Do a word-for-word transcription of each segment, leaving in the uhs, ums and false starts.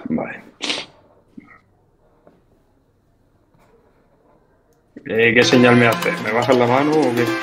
Vale. Eh, ¿Qué señal me haces? ¿Me bajas la mano o qué?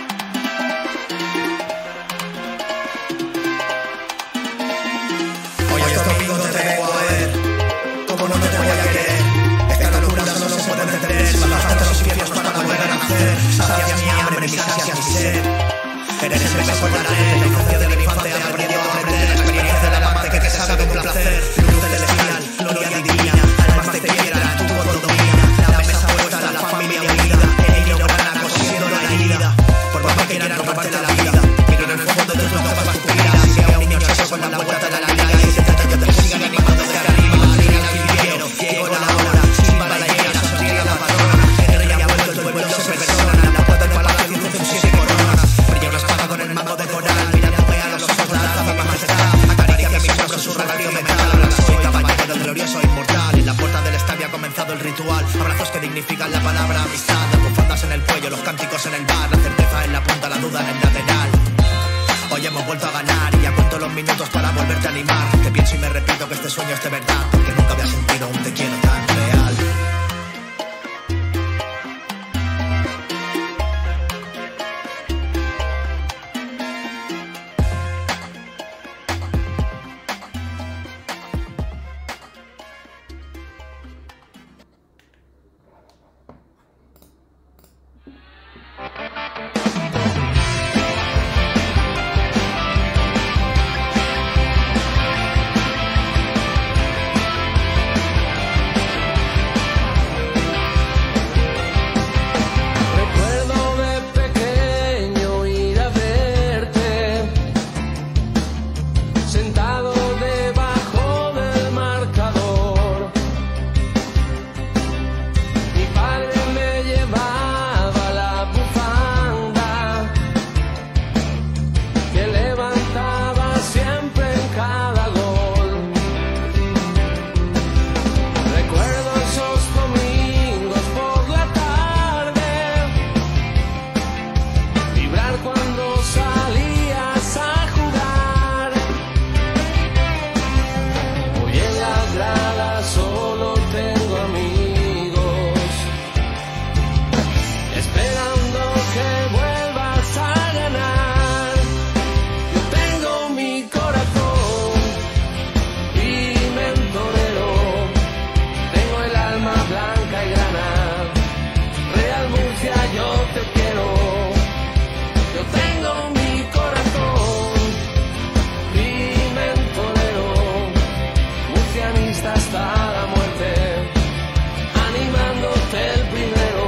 Oye, estos amigos no te vengo a ver, ¿cómo no te voy a querer? Esta locura solo se puede entender, bajaste los infiernos para volver a nacer. Sacias mi hambre, mis ansias, mi sed. Eres el beso con la red, la infancia de la infancia, aprendiendo a aprender. La experiencia del amante que te sabe de un placer. Luz celestial, gloria divina, almas te quieran, tu voz domina. La mesa puesta, la familia unida, ellos ganan cosiendo la herida. Por más que quieran robarte la vida, miro en el fondo de tus ojos vas tu vida. Si a un niño chacho con la puerta de la liga y se trata yo te sigan animando desde arriba. Arriba la vivieron, llegó la hora, sin balayera, sonríe la patrona. El rey ha vuelto, el pueblo se persona. La puerta del palacio luce sus siete coronas. Brilla una espada con el mango de coral, mirándome a los ojos la alza mi majestad. Acaricia mis hombros, su radio metal. Ahora soy caballero del glorioso inmortal. En la puerta del estadio ha comenzado el ritual. Abrazos que dignifican la palabra amistad. Las bufandas en el cuello, los cánticos en el bar. La certeza en la punta, la duda en el lateral. Hoy hemos vuelto a ganar y ya cuento los minutos para volverte a animar. Te pienso y me repito que este sueño es de verdad, porque nunca había sentido un te quiero tan real. Recuerdo de pequeño ir a verte, sentado debajo del marcador. Mi padre me llevaba la bufanda que levantaba siempre en cada gol. Recuerdo esos domingos por la tarde, vibrar cuando salías a jugar. Hoy en la grada solo tengo amigos, esperando que vuelvas a ganar. Yo tengo mi corazón pimentonero, tengo el alma blanca y grana. Real Murcia, yo te quiero. Yo tengo mi corazón pimentonero, murcianista hasta la muerte, animándote el primero.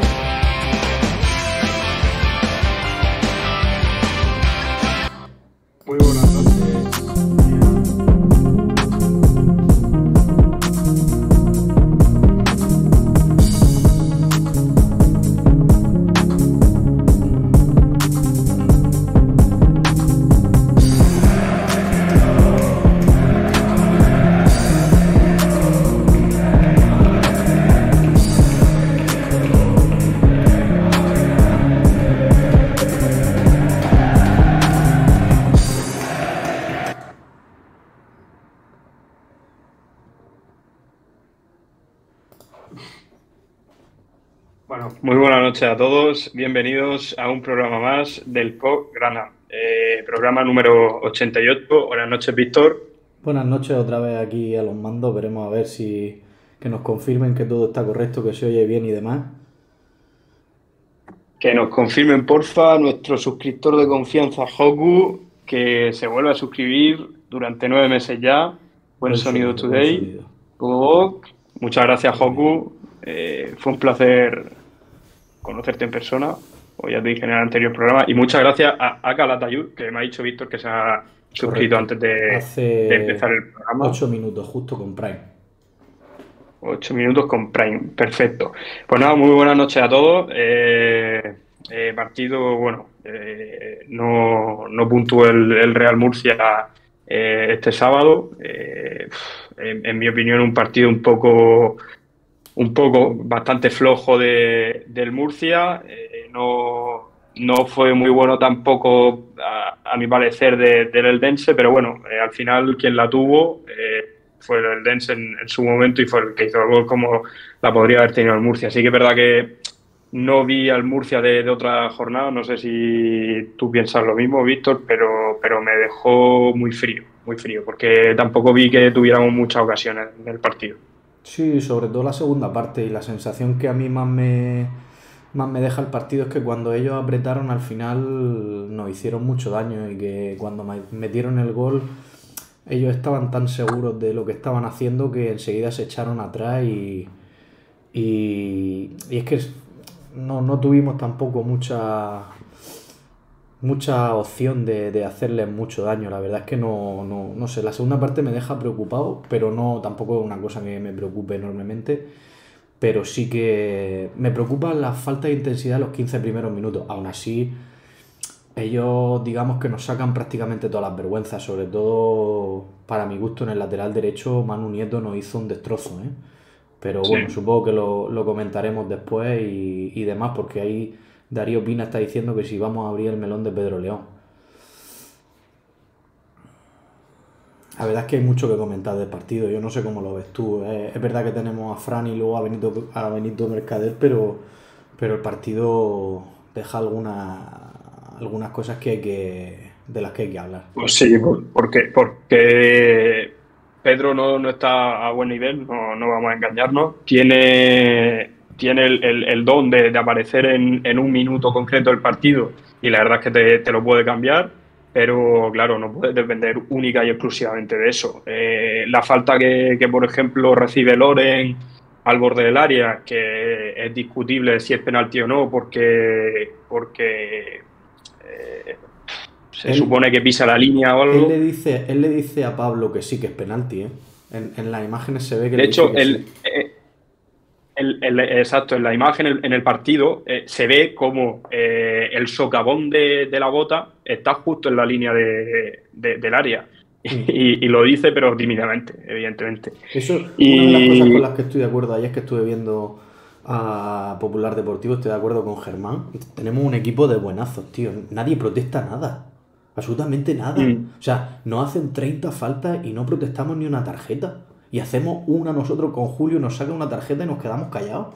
Muy buenas noches. Bueno, muy buenas noches a todos. Bienvenidos a un programa más del P O C Grana. Eh, programa número ochenta y ocho. Buenas noches, Víctor. Buenas noches otra vez aquí a los mandos. Veremos a ver si que nos confirmen que todo está correcto, que se oye bien y demás. Que nos confirmen, porfa, nuestro suscriptor de confianza, Hoku, que se vuelve a suscribir durante nueve meses ya. Buen sonido today. Buen Muchas gracias, Hoku. Eh, fue un placer conocerte en persona, o ya te dije en el anterior programa, y muchas gracias a Aka Latayud, que me ha dicho Víctor que se ha suscrito Correcto. antes de, Hace de empezar el programa. Ocho minutos, justo con Prime. Ocho minutos con Prime, perfecto. Pues nada, muy buenas noches a todos. Eh, eh, partido, bueno, eh, no, no puntuó el, el Real Murcia eh, este sábado. Eh, en, en mi opinión, un partido un poco... un poco bastante flojo de, del Murcia, eh, no, no fue muy bueno tampoco a, a mi parecer de, del Eldense, pero bueno, eh, al final quien la tuvo, eh, fue el Dense en, en su momento y fue el que hizo el gol como la podría haber tenido el Murcia. Así que es verdad que no vi al Murcia de, de otra jornada, no sé si tú piensas lo mismo, Víctor, pero, pero me dejó muy frío, muy frío, porque tampoco vi que tuviéramos muchas ocasiones en el partido. Sí, sobre todo la segunda parte y la sensación que a mí más me, más me deja el partido es que cuando ellos apretaron al final nos hicieron mucho daño y que cuando ma- metieron el gol ellos estaban tan seguros de lo que estaban haciendo que enseguida se echaron atrás y, y, y es que no, no tuvimos tampoco mucha mucha opción de, de hacerles mucho daño. La verdad es que no, no, no sé, la segunda parte me deja preocupado, pero no tampoco es una cosa que me preocupe enormemente. Pero sí que me preocupa la falta de intensidad en los quince primeros minutos. Aún así, ellos digamos que nos sacan prácticamente todas las vergüenzas, sobre todo para mi gusto en el lateral derecho, Manu Nieto nos hizo un destrozo, ¿eh? Pero Sí. bueno, supongo que lo, lo comentaremos después y, y demás, porque ahí Darío Pina está diciendo que si vamos a abrir el melón de Pedro León. La verdad es que hay mucho que comentar del partido, yo no sé cómo lo ves tú. Eh, es verdad que tenemos a Fran y luego a Benito, a Benito Mercader, pero, pero el partido deja alguna, algunas cosas que hay que, de las que hay que hablar. Pues sí, por- porque, porque Pedro no, no está a buen nivel, no, no vamos a engañarnos. Tiene, tiene el, el- el don de, de aparecer en, en un minuto concreto del partido y la verdad es que te, te lo puede cambiar, pero claro, no puedes depender única y exclusivamente de eso. Eh, la falta que, que, por ejemplo, recibe Loren al borde del área, que es discutible si es penalti o no, porque, porque eh, se Él, supone que pisa la línea o él le algo. dice, él le dice a Pablo que sí, que es penalti, ¿eh? En, en las imágenes se ve que De le dice hecho, que sí. el, eh, el- el- exacto, en la imagen, en, en el partido, eh, se ve como eh, el socavón de, de la bota está justo en la línea de, de- del área. Mm. Y, y lo dice, pero tímidamente, evidentemente. Eso, una de las cosas con las Y que estoy de acuerdo, ayer que estuve viendo a Popular Deportivo, estoy de acuerdo con Germán. Tenemos un equipo de buenazos, tío. Nadie protesta nada. Absolutamente nada. mm, O sea, nos hacen treinta faltas y no protestamos ni una tarjeta. Y hacemos una nosotros con Julio, nos saca una tarjeta y nos quedamos callados.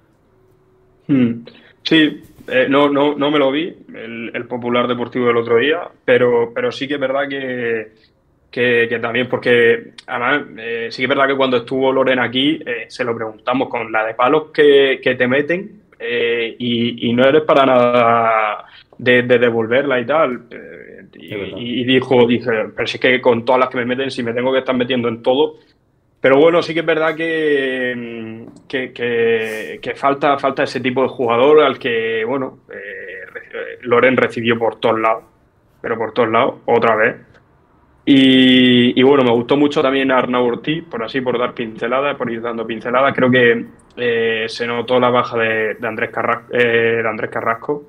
mm, sí, eh, no, no, no me lo vi, el, el Popular Deportivo del otro día, pero, pero sí que es verdad que, que, que también, porque además, eh, sí que es verdad que cuando estuvo Loren aquí, eh, se lo preguntamos con la de palos que, que te meten eh, y, y no eres para nada de, de devolverla y tal. eh, Es verdad. y, y dijo, dije, pero si es que con todas las que me meten, si me tengo que estar metiendo en todo. Pero bueno, sí que es verdad que, mm, que, que- que falta, falta ese tipo de jugador al que, bueno, eh, re- Loren recibió por todos lados, pero por todos lados, otra vez. Y, y bueno, me gustó mucho también Arnau Ortiz, por así, por dar pinceladas, por ir dando pinceladas. Creo que eh, se notó la baja de, de Andrés Carrasco, de Andrés Carrasco.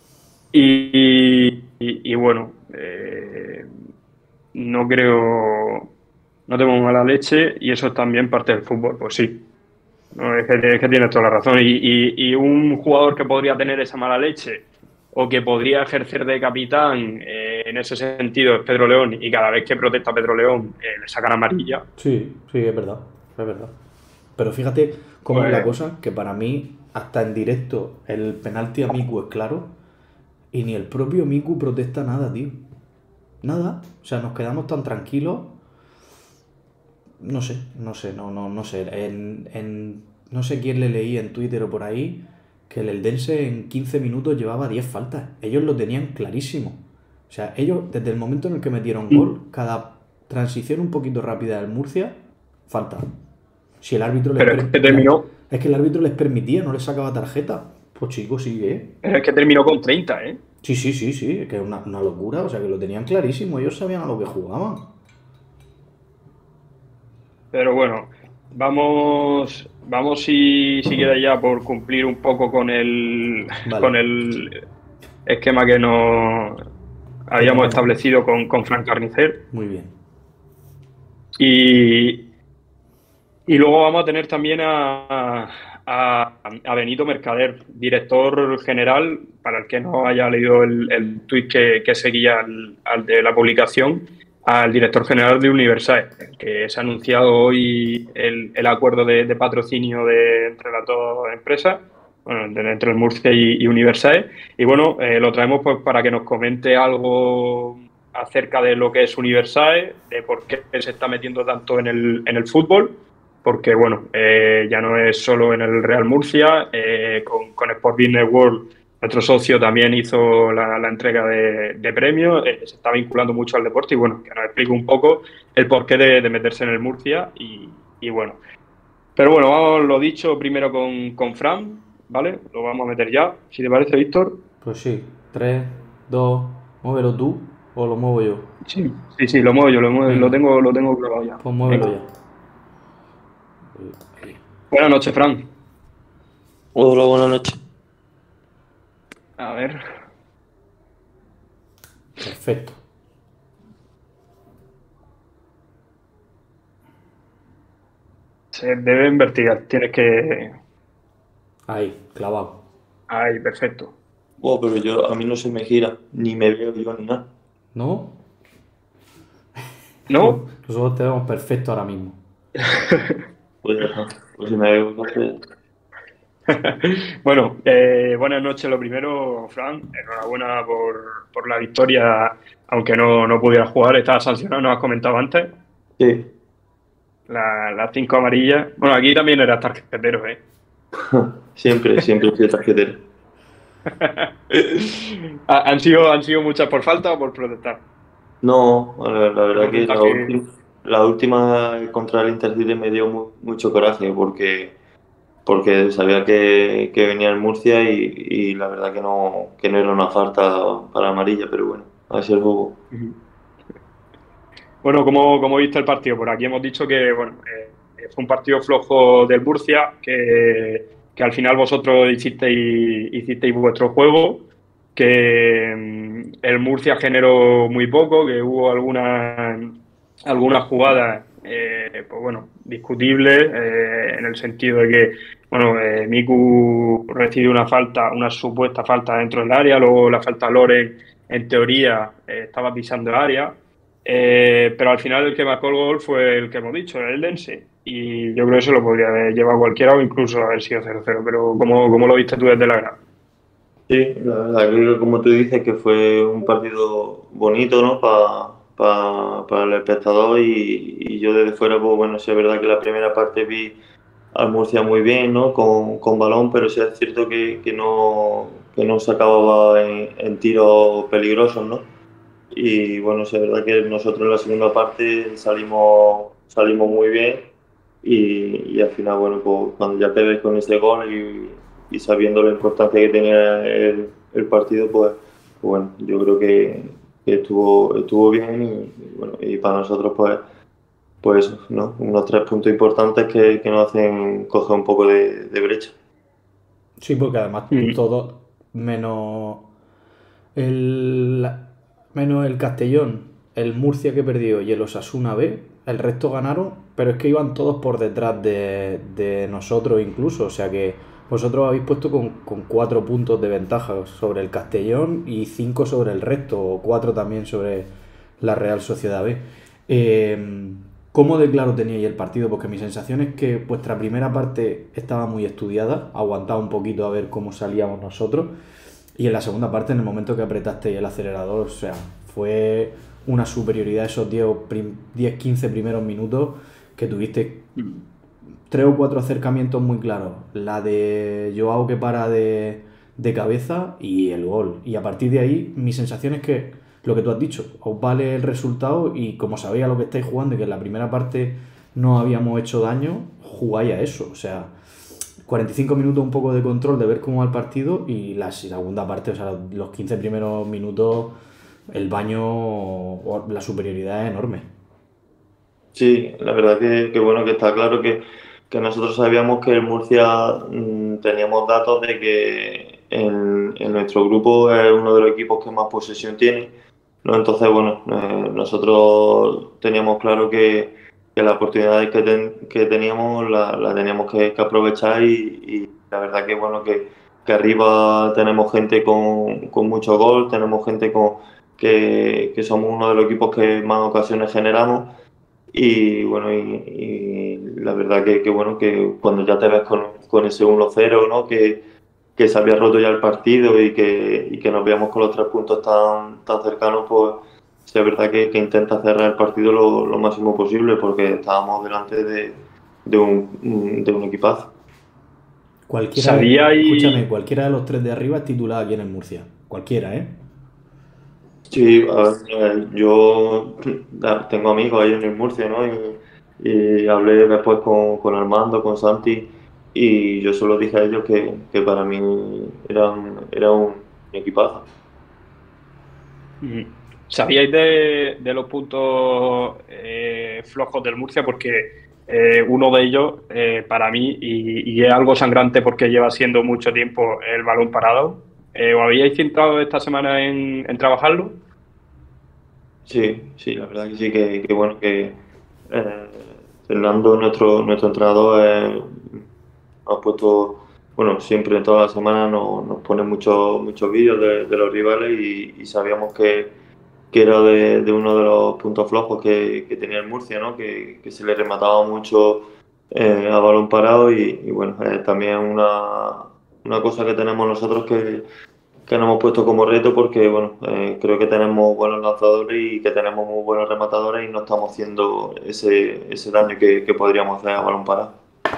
Y, y- y bueno, eh, no creo, no tengo mala leche y eso es también parte del fútbol, pues sí. No, es que, es que tienes toda la razón. Y, y- y un jugador que podría tener esa mala leche o que podría ejercer de capitán eh, en ese sentido es Pedro León y cada vez que protesta a Pedro León eh, le sacan amarilla. Sí, sí, es verdad. Es verdad. Pero fíjate cómo es la Pues cosa, que para mí, hasta en directo, el penalti a Miku es claro y ni el propio Miku protesta nada, tío. Nada. O sea, nos quedamos tan tranquilos. No sé, no sé, no, no, no sé. En, en- no sé quién le leí en Twitter o por ahí que el Eldense en quince minutos llevaba diez faltas. Ellos lo tenían clarísimo. O sea, ellos, desde el momento en el que metieron gol, cada transición un poquito rápida del Murcia, falta. Si el árbitro les pero es que permitía. terminó, Es que el árbitro les permitía, no les sacaba tarjeta. Pues chicos, sigue, ¿eh? pero es que terminó con treinta, ¿eh? Sí, sí, sí, sí, es que es una, una locura. O sea, que lo tenían clarísimo. Ellos sabían a lo que jugaban. Pero bueno, vamos, vamos si, si quieres ya por cumplir un poco con el, Vale. con el esquema que nos habíamos Tenemos- establecido con, con Fran Carnicer. Muy bien. Y, y luego vamos a tener también a, a, a Benito Mercader, director general, para el que no haya leído el, el tuit que, que seguía al, al de la publicación. al director general de Universal, que se ha anunciado hoy el, el acuerdo de, de patrocinio de, entre las dos empresas, bueno, de- entre el Murcia y, y Universal. Y bueno, eh, lo traemos pues para que nos comente algo acerca de lo que es Universal, de por qué se está metiendo tanto en el, en el fútbol, porque bueno, eh, ya no es solo en el Real Murcia, eh, con, con Sport Business World. Nuestro socio también hizo la, la entrega de, de premios, eh, se está vinculando mucho al deporte y bueno, que nos explique un poco el porqué de, de meterse en el Murcia y, y bueno. Pero bueno, vamos lo dicho primero con, con Fran, ¿vale? Lo vamos a meter ya, si te parece, Víctor. Pues sí, tres, dos, muévelo tú o lo muevo yo. Sí, sí, sí, lo muevo yo, lo, muevo- lo Venga, tengo, lo tengo grabado ya. pues muévelo Venga. ya. Ahí. Buenas noches, Fran. Hola, buenas noches. A ver, Perfecto. se debe investigar, tienes que... Ahí, clavado. Ahí, perfecto. Bueno, pero yo, a mí no se me gira, ni me veo yo ni nada. ¿No? ¿No? Nosotros te vemos perfecto ahora mismo. Pues ya está. Pues si me veo, entonces. Bueno, eh, buenas noches lo primero, Fran. Enhorabuena por, por la victoria, aunque no, no pudiera jugar, estaba sancionado, nos has comentado antes. Sí, La- Las cinco amarillas. Bueno, aquí también eras tarjetero, ¿eh? siempre, siempre fui tarjetero. ¿Ha- ¿Han sido, han sido muchas por falta o por protestar? No, la, la verdad Por que la, protestar, última, la última contra el Intercity me dio mu- mucho coraje porque, porque sabía que, que venía el Murcia y, y la verdad que no, que no era una falta para amarilla, pero bueno, así es el juego. Ujú. Bueno, ¿cómo, cómo viste el partido? Por aquí hemos dicho que bueno, eh, fue un partido flojo del Murcia, que, que al final vosotros hicisteis, hicisteis vuestro juego, que mm, el Murcia generó muy poco, que hubo algunas algunas jugadas, eh, pues bueno, discutibles, eh, en el sentido de que, bueno, eh, Miku recibe una falta, una supuesta falta dentro del área, luego la falta a Loren, en teoría, eh, estaba pisando el área. Eh, pero al final el que marcó el gol fue el que hemos dicho, el Dense. Y yo creo que se lo podría haber llevado cualquiera o incluso haber sido cero cero. Pero ¿cómo, cómo lo viste tú desde la grada? Sí, la verdad que como tú dices que fue un partido bonito, ¿no? Pa- pa- para el espectador y, y yo desde fuera, pues bueno, sí es verdad que la primera parte vi al Murcia muy bien, ¿no? Con, con balón, pero sí es cierto que, que no, que no se acababa en, en tiros peligrosos, ¿no? Y bueno, sí es verdad que nosotros en la segunda parte salimos, salimos muy bien y, y al final, bueno, pues cuando ya te ves con ese gol y, y sabiendo la importancia que tenía el, el partido, pues, pues bueno, yo creo que, que estuvo, estuvo bien y, y bueno, y para nosotros, pues, pues eso, ¿no? Unos tres puntos importantes que, que nos hacen coger un poco de, de brecha. Sí, porque además Mm. todo, menos el, menos el Castellón, el Murcia que perdió y el Osasuna B, el resto ganaron, pero es que iban todos por detrás de, de nosotros incluso, o sea que vosotros habéis puesto con, con cuatro puntos de ventaja sobre el Castellón y cinco sobre el resto, o cuatro también sobre la Real Sociedad B. Eh, ¿Cómo de claro teníais el partido? Porque mi sensación es que vuestra primera parte estaba muy estudiada, aguantaba un poquito a ver cómo salíamos nosotros. Y en la segunda parte, en el momento que apretaste el acelerador, o sea, fue una superioridad esos diez quince primeros minutos que tuviste tres o cuatro acercamientos muy claros. La de Joao que para de, de cabeza y el gol. Y a partir de ahí, mi sensación es que lo que tú has dicho, os vale el resultado y como sabéis a lo que estáis jugando y que en la primera parte no habíamos hecho daño, jugáis a eso. O sea, cuarenta y cinco minutos un poco de control de ver cómo va el partido y la segunda parte, o sea, los quince primeros minutos, el baño, o la superioridad es enorme. Sí, la verdad que, que bueno, que está claro que, que nosotros sabíamos que el Murcia mm, teníamos datos de que en, en nuestro grupo es uno de los equipos que más posesión tiene, ¿no? Entonces, bueno, eh, nosotros teníamos claro que, que las oportunidades que, ten- que teníamos las la teníamos que, que aprovechar y, y la verdad que bueno, que, que arriba tenemos gente con, con mucho gol, tenemos gente con que, que somos uno de los equipos que más ocasiones generamos. Y bueno, y, y la verdad que, que bueno, que cuando ya te ves con, con ese uno cero, ¿no? Que, que se había roto ya el partido y que, y que nos veíamos con los tres puntos tan, tan cercanos, pues sí es verdad que, que intenta cerrar el partido lo, lo máximo posible porque estábamos delante de, de, un, de un equipazo. Cualquiera, ¿Sabíais? escúchame, cualquiera de los tres de arriba es titular aquí en el Murcia. Cualquiera, ¿eh? Sí, a ver, eh, yo tengo amigos ahí en el Murcia, ¿no? Y, y hablé después con, con Armando, con Santi, y yo solo dije a ellos que, que para mí eran, era un equipazo. Mm. ¿Sabíais de, de los puntos eh, flojos del Murcia? Porque eh, uno de ellos, eh, para mí, y, y es algo sangrante porque lleva siendo mucho tiempo el balón parado, eh, ¿os habíais centrado esta semana en, en trabajarlo? Sí, sí, la verdad que sí, que, que bueno, que eh, Fernando, nuestro, nuestro entrenador, eh, nos ha puesto, bueno, siempre toda la semana nos, nos pone muchos muchos vídeos de, de los rivales y, y sabíamos que, que era de, de uno de los puntos flojos que, que tenía el Murcia, ¿no? Que, que se le remataba mucho eh, a balón parado y, y bueno, eh, también una, una cosa que tenemos nosotros que, que nos hemos puesto como reto porque bueno, eh, creo que tenemos buenos lanzadores y que tenemos muy buenos rematadores y no estamos haciendo ese, ese daño que, que podríamos hacer a balón parado.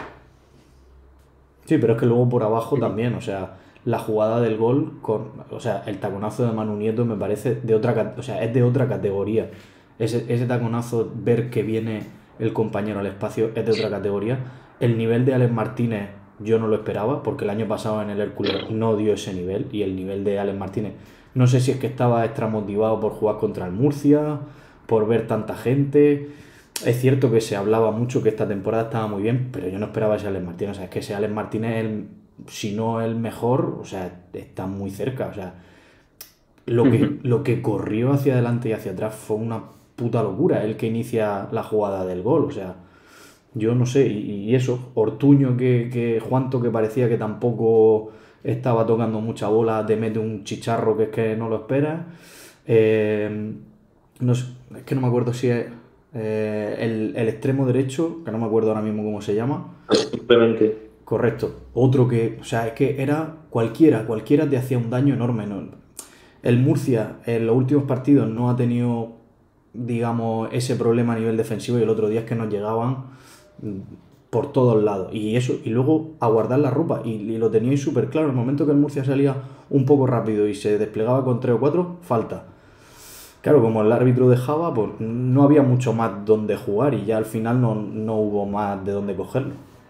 Sí, pero es que luego por abajo también, o sea, la jugada del gol, con, o sea, el taconazo de Manu Nieto me parece de otra, ca- o sea, es de otra categoría. Ese, ese taconazo, ver que viene el compañero al espacio, es de otra categoría. El nivel de Alex Martínez yo no lo esperaba, porque el año pasado en el Hércules no dio ese nivel, y el nivel de Alex Martínez, no sé si es que estaba extra motivado por jugar contra el Murcia, por ver tanta gente. Es cierto que se hablaba mucho que esta temporada estaba muy bien, pero yo no esperaba ese Alex Martínez. O sea, es que ese Alex Martínez, el, si no el mejor, o sea, está muy cerca. O sea, lo que, lo que corrió hacia adelante y hacia atrás fue una puta locura. El que inicia la jugada del gol. O sea, yo no sé. Y, y eso, Ortuño, que, que Juanto, que parecía que tampoco estaba tocando mucha bola, te mete un chicharro que es que no lo esperas. Eh, no sé, es que no me acuerdo si es eh, el, el extremo derecho, que no me acuerdo ahora mismo cómo se llama. Simplemente. Correcto. Otro que, o sea, es que era cualquiera, cualquiera te hacía un daño enorme, ¿no? El Murcia en los últimos partidos no ha tenido, digamos, ese problema a nivel defensivo y el otro día es que nos llegaban mm, por todos lados. Y eso, y luego a guardar la ropa. Y, y lo teníais súper claro. En el momento que el Murcia salía un poco rápido y se desplegaba con tres o cuatro, falta. Claro, como el árbitro dejaba, pues no había mucho más donde jugar y ya al final no, no hubo más de dónde cogerlo.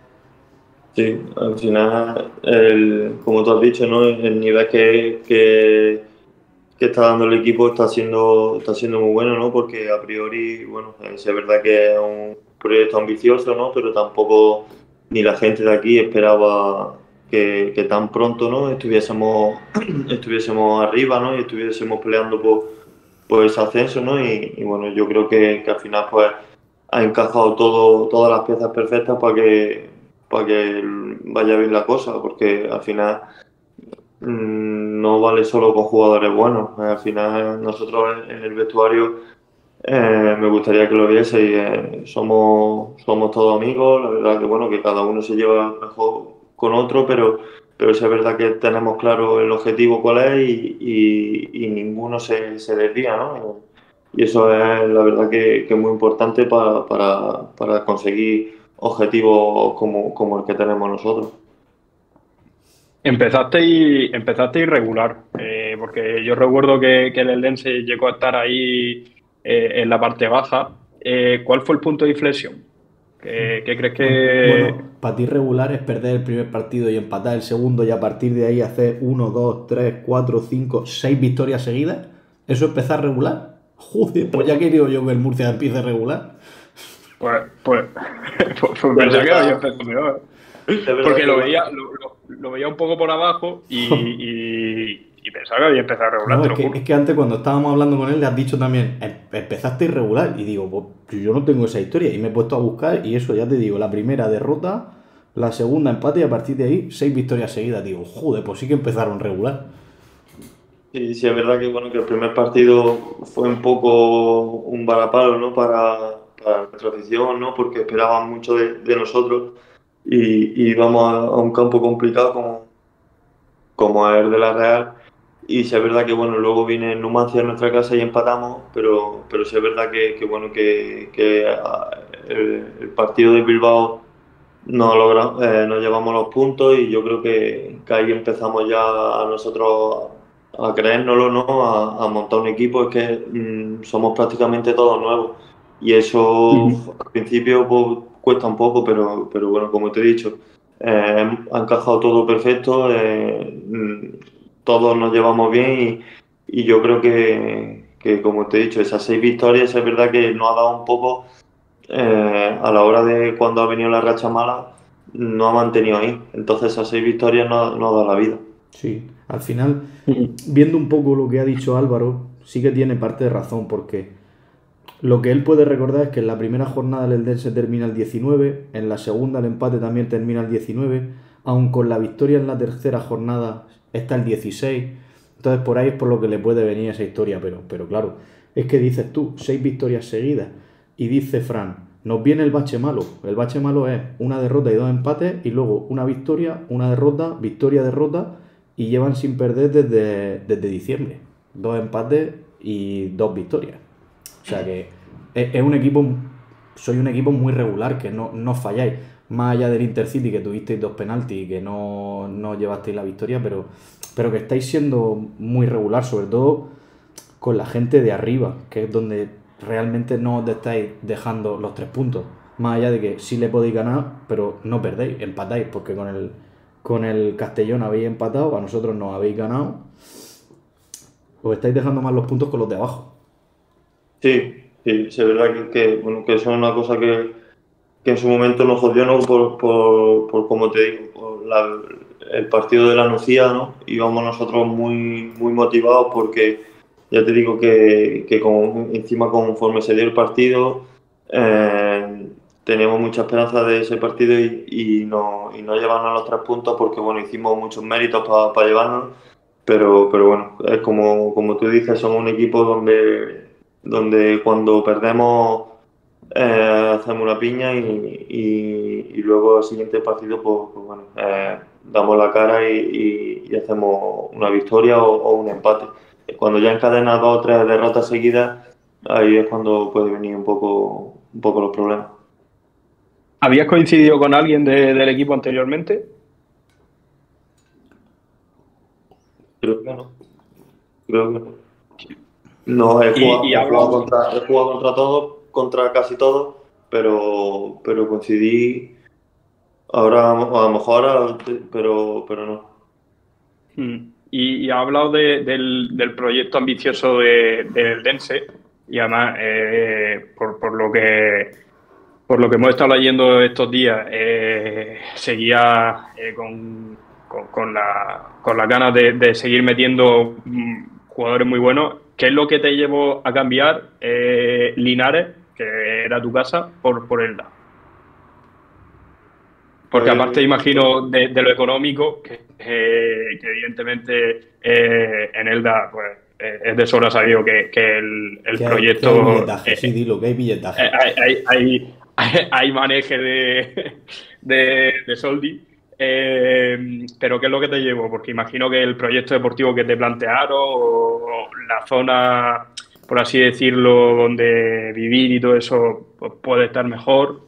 Sí, al final, el, como tú has dicho, ¿no? El nivel que, que, que está dando el equipo está siendo, está siendo muy bueno, ¿no? Porque a priori, bueno, eh, sí es verdad que es un proyecto ambicioso, ¿no? Pero tampoco ni la gente de aquí esperaba que, que tan pronto, ¿no? Estuviésemos, estuviésemos arriba, ¿no? Y estuviésemos peleando por, por ese ascenso, ¿no? Y, y bueno, yo creo que, que al final, pues, ha encajado todo, todas las piezas perfectas para que, para que vaya bien la cosa, porque al final mm, no vale solo con jugadores buenos. Eh, Al final nosotros en, en el vestuario eh, me gustaría que lo viese y eh, somos, somos todos amigos. La verdad que bueno, que cada uno se lleva mejor con otro, pero, pero sí es verdad que tenemos claro el objetivo cuál es y, y- y ninguno se, se desvía, ¿no? Y eso es la verdad que, que es muy importante para, para, para conseguir objetivos como, como el que tenemos nosotros. Empezasteis, empezasteis regular, eh, porque yo recuerdo que, que el Eldense llegó a estar ahí eh, en la parte baja. Eh, ¿cuál fue el punto de inflexión? ¿Qué, qué crees Bueno, que...? para ti regular es perder el primer partido y empatar el segundo y a partir de ahí hacer uno, dos, tres, cuatro, cinco, seis victorias seguidas. ¿Eso es empezar regular? Joder, pues ya quería yo que el Murcia empiece regular. Pues, pues, pues, pues Es pensaba que había verdad, empezado mejor. es verdad Porque que lo bueno, veía, lo, lo- lo veía un poco por abajo y, y- y pensaba que había empezado regular, No, te es lo que, juro. es que antes cuando estábamos hablando con él le has dicho también, "Em- empezaste irregular". Y digo, pues yo no tengo esa historia. Y me he puesto a buscar y eso ya te digo, la primera derrota, la segunda empate y a partir de ahí seis victorias seguidas. Digo, joder, pues sí que empezaron regular. Sí, sí, es verdad que bueno que el primer partido fue un poco un varapalo, ¿no? Para, para nuestra afición, ¿no? Porque esperaban mucho de, de nosotros y, y íbamos a, a un campo complicado como, como es el de la Real. Y sí es verdad que bueno, luego viene el Numancia a nuestra casa y empatamos, pero, pero sí es verdad que, que bueno que, que ah, el, el partido de Bilbao no logra, eh, nos llevamos los puntos y yo creo que, que ahí empezamos ya a nosotros a creérnoslo, ¿no? A, a montar un equipo. Es que mm, somos prácticamente todos nuevos y eso Ujú. al principio pues, cuesta un poco, pero, pero bueno, como te he dicho, eh, ha encajado todo perfecto, eh, mm, todos nos llevamos bien y, y yo creo que, que, como te he dicho, esas seis victorias es verdad que nos ha dado un poco eh, a la hora de cuando ha venido la racha mala, no ha mantenido ahí. Entonces esas seis victorias no, no da la vida. Sí, al final, Ujú. viendo un poco lo que ha dicho Álvaro, sí que tiene parte de razón, porque lo que él puede recordar es que en la primera jornada el Eldense termina el diecinueve, en la segunda el empate también termina el diecinueve, aun con la victoria en la tercera jornada está el dieciséis. Entonces por ahí es por lo que le puede venir esa historia, pero, pero claro, es que dices tú, seis victorias seguidas, y dice Fran, nos viene el bache malo. El bache malo es una derrota y dos empates, y luego una victoria, una derrota, victoria, derrota, y llevan sin perder desde, desde diciembre. Dos empates y dos victorias. O sea que es, es un equipo, soy un equipo muy regular, que no, no falláis. Más allá del Intercity, que tuvisteis dos penaltis y que no, no llevasteis la victoria, pero, pero que estáis siendo muy regular, sobre todo con la gente de arriba, que es donde realmente no os estáis dejando los tres puntos. Más allá de que sí le podéis ganar, pero no perdéis, empatáis, porque con el, con el Castellón habéis empatado, a nosotros nos habéis ganado, os estáis dejando más los puntos con los de abajo. Sí, sí, sí, es verdad que, que, bueno, que eso es una cosa que, que en su momento nos jodió, ¿no? Por, por, por como te digo, por la- el partido de la Nucía, ¿no? Íbamos nosotros muy, muy motivados porque ya te digo que, que con- encima conforme se dio el partido, eh, teníamos mucha esperanza de ese partido y, y no, y no llevarnos los tres puntos porque, bueno, hicimos muchos méritos para llevarnos, pero, pero bueno, es como, como tú dices, somos un equipo donde, donde cuando perdemos eh, hacemos una piña y, y- y luego al siguiente partido pues, pues bueno, eh, damos la cara y, y- y hacemos una victoria o, o un empate. Cuando ya encadenas dos o tres derrotas seguidas, ahí es cuando puede venir un poco, un poco los problemas. ¿Habías coincidido con alguien de- del equipo anteriormente? Creo que no, creo que no. No, he Y, jugado, y he jugado hablas, contra, he jugado contra todos, contra casi todos, pero, pero coincidí ahora, a lo mejor ahora, pero, pero no. mm, y, y ha hablado de- del, del proyecto ambicioso de, del Dense y además eh, por, por lo que por lo que hemos estado leyendo estos días eh, seguía eh, con, con, con la, con las ganas de, de seguir metiendo mm, jugadores muy buenos. ¿Qué es lo que te llevó a cambiar eh, Linares, que era tu casa, por, por Elda? Porque aparte Pues, imagino de, de lo económico, que, eh, que evidentemente eh, en Elda pues, eh, es de sobra sabido que, que el, el Que hay, que hay proyecto billetaje, sí, eh, dilo, que hay eh, billetaje. hay, hay, hay, hay- hay maneje de, de, de Soldi. Eh, pero ¿qué es lo que te llevó? Porque imagino que el proyecto deportivo que te plantearon o la zona, por así decirlo, donde vivir y todo eso pues, puede estar mejor.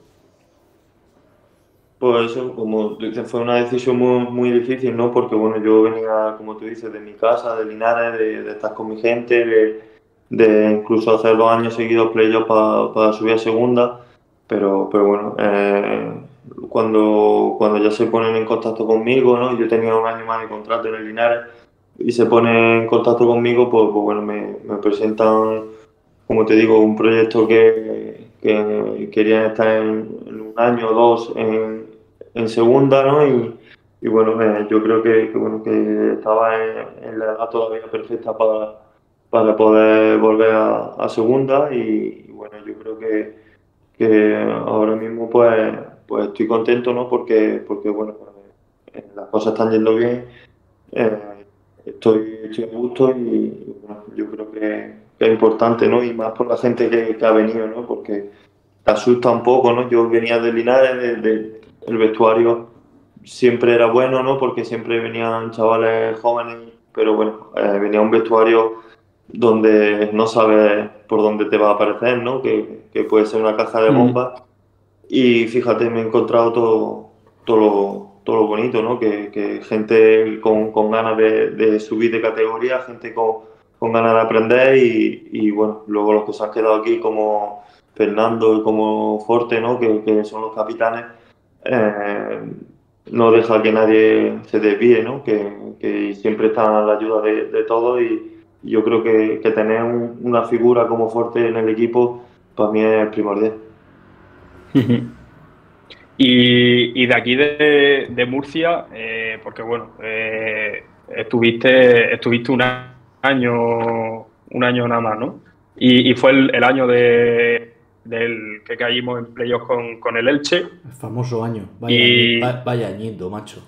pues eso, como tú dices, fue una decisión muy, muy difícil, ¿no? Porque bueno, yo venía, como tú dices, de mi casa, de Linares, de, de estar con mi gente, de, de incluso hacer dos años seguidos playoffs para subir a segunda, pero, pero bueno, eh, cuando, cuando ya se ponen en contacto conmigo, ¿no? Yo tenía un año más de contrato en el Linares y se ponen en contacto conmigo, pues, pues bueno, me, me presentan, como te digo, un proyecto que, que querían estar en, en un año o dos en, en segunda, ¿no? Y, y bueno, eh, yo creo que, que, bueno, que estaba en, en la edad todavía perfecta para, para poder volver a, a segunda y, y bueno, yo creo que, que ahora mismo pues, pues estoy contento, ¿no? Porque, porque bueno, eh, las cosas están yendo bien. Eh, estoy, estoy a gusto y bueno, yo creo que, que es importante, ¿no? Y más por la gente que, que ha venido, ¿no? Porque te asusta un poco, ¿no? Yo venía de Linares, de, de- el vestuario siempre era bueno, ¿no? Porque siempre venían chavales jóvenes, pero bueno, eh, venía un vestuario donde no sabes por dónde te va a aparecer, ¿no? Que, que puede ser una caja de Mm. bombas. Y fíjate, me he encontrado todo, todo, lo, todo lo bonito, ¿no? Que, que gente con, con ganas de, de subir de categoría, gente con, con ganas de aprender y, y, bueno, luego los que se han quedado aquí como Fernando y como Forte, ¿no? Que, que son los capitanes, eh, no deja que nadie se desvíe, ¿no? Que, que siempre están a la ayuda de, de todos y y yo creo que, que tener un- una figura como Forte en el equipo para mí es primordial. Y, y de aquí de, de Murcia, eh, porque bueno, eh, estuviste, estuviste un año, un año nada más, ¿no? Y, y fue el, el año de, del que caímos en playoff con, con el Elche. El famoso año. Vaya, añi- va- Y, vaya añito, macho.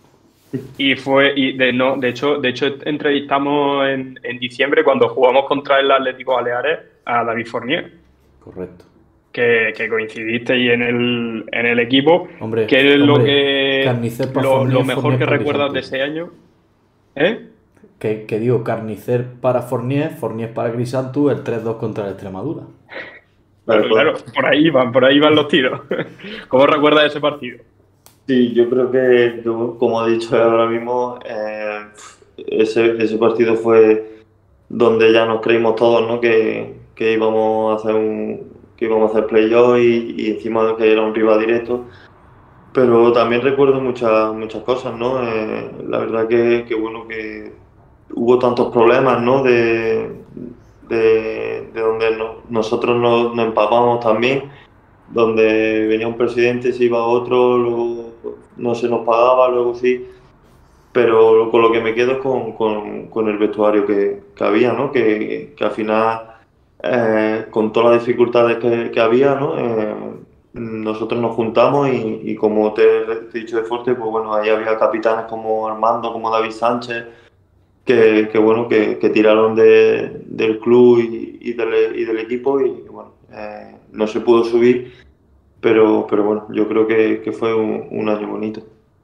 y fue, y de, no, de hecho, de hecho entrevistamos en, en diciembre cuando jugamos contra el Atlético Baleares a David Fournier, Correcto. que, que coincidisteis en el, en el equipo. Hombre, ¿Qué es lo hombre, que Carnicer para lo, lo Fournier, mejor Fournier que para recuerdas de Crisanto. ese año? ¿Eh? Que, que digo, Carnicer para Fournier, Fournier para Crisanto, el tres dos contra la Extremadura. Claro, claro, por ahí van, por ahí van los tiros. ¿Cómo recuerdas ese partido? Sí, yo creo que, que, como ha dicho ahora mismo, eh, ese, ese partido fue donde ya nos creímos todos, ¿no? Que, que íbamos a hacer un, que íbamos a hacer playoff y, y encima de que era un rival directo. Pero también recuerdo muchas muchas cosas, ¿no? Eh, la verdad que, que bueno que hubo tantos problemas, ¿no? De, de, de donde no- nosotros nos, nos empapamos también, donde venía un presidente, se iba otro, luego no se nos pagaba, luego sí. Pero lo- con lo que me quedo es con, con- con el vestuario que, que había, ¿no? Que, que al final, eh, con todas las dificultades que, que había, ¿no? Eh, nosotros nos juntamos y, y como te he dicho de fuerte, pues bueno, ahí había capitanes como Armando, como David Sánchez, que, que bueno, que, que tiraron de- del club y, y del, y del equipo y bueno, eh, no se pudo subir, pero, pero bueno, yo creo que, que fue un, un año bonito.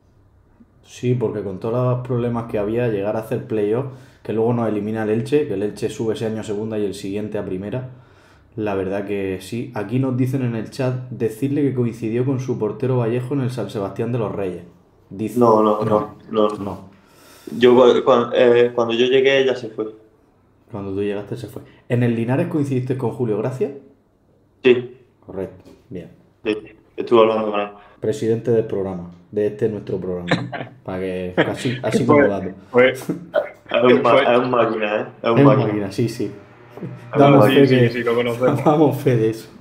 Sí, porque con todos los problemas que había, llegar a hacer playoff, que luego nos elimina el Elche, que el Elche sube ese año a segunda y el siguiente a primera. La verdad que sí. Aquí nos dicen en el chat decirle que coincidió con su portero Vallejo en el San Sebastián de los Reyes. Dice. No, no, No, no, no. no. Yo cu- cuando, eh, cuando yo llegué ella se fue. Cuando tú llegaste se fue. ¿En el Linares coincidiste con Julio Gracia? Sí, Correcto. Bien. sí, estuve hablando con él. Presidente del programa, de este nuestro programa, ¿no? Para que así, así como Fue, dato. fue, Es un, ma- fue- es un máquina, ¿eh? Es un Es máquina. máquina, sí, sí. Es Damos un fe sí, que. sí, sí, lo conocemos. Damos fe de eso.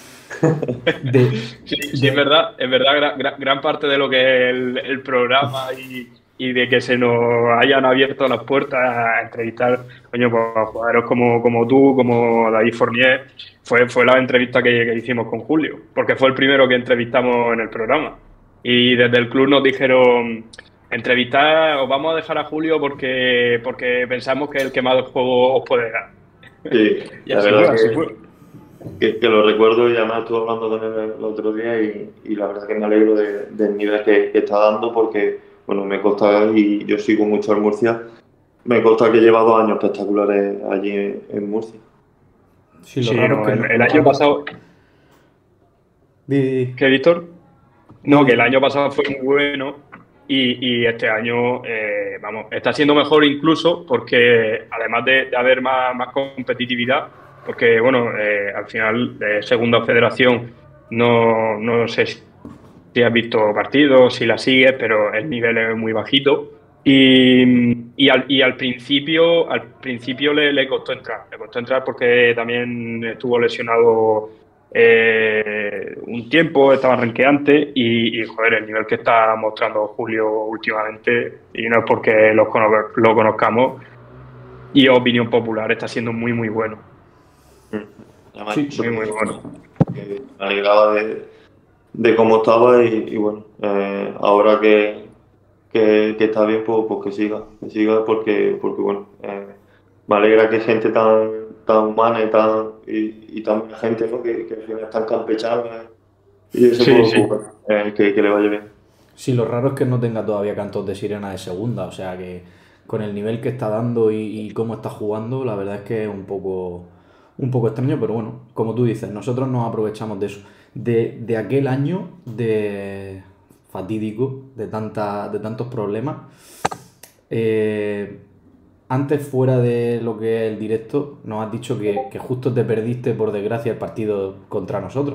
De, Sí, sí, de- es verdad, es verdad, gran, gran- gran parte de lo que es el, el programa y, y de que se nos hayan abierto las puertas a entrevistar, coño, pues, a jugadores como, como tú, como David Fournier, fue, fue la entrevista que, que hicimos con Julio, porque fue el primero que entrevistamos en el programa. Y desde el club nos dijeron, entrevistar, os vamos a dejar a Julio porque, porque pensamos que es el que más juego os puede dar. Sí, Y la así fue, verdad así que, fue. que, que lo recuerdo y además estuve hablando con él el otro día y, y la verdad que me alegro de- del nivel que, que está dando porque, bueno, me consta y yo sigo mucho al Murcia, me consta que lleva dos años espectaculares allí en, en Murcia. sí, lo Sí, raro no, es que el, no. el lo año raro- pasado, Di, di, di. ¿qué, Víctor? No, No, que di. el año pasado fue muy bueno y, y este año, eh, vamos, está siendo mejor incluso porque además de, de haber más, más competitividad, porque, bueno, eh, al final de Segunda Federación no, no sé si has visto partidos, si la sigues, pero el nivel es muy bajito. Y, y, al, y al principio, al principio le, le costó entrar, le costó entrar porque también estuvo lesionado eh, un tiempo, estaba renqueante y, y, joder, el nivel que está mostrando Julio últimamente, y no es porque lo, cono lo conozcamos, y opinión popular, está siendo muy, muy bueno. Además, Sí, Muy, muy bueno. que me alegraba de, de cómo estaba y, y bueno, eh, ahora que, que, que está bien, pues, pues que siga, que siga porque, porque bueno, eh, me alegra que gente tan, tan humana y tan, y, y tan buena gente, ¿no? Que, que al final están campechanos, ¿eh? Y eso, Sí, pues, sí. pues, eh, que, que le vaya bien. Sí, lo raro es que no tenga todavía cantos de sirena de segunda, o sea que con el nivel que está dando y, y cómo está jugando, la verdad es que es un poco, un poco extraño, pero bueno, como tú dices, nosotros nos aprovechamos de eso. De, de aquel año de fatídico, de, tanta, de tantos problemas, eh, antes fuera de lo que es el directo, nos has dicho que, que justo te perdiste, por desgracia, el partido contra nosotros.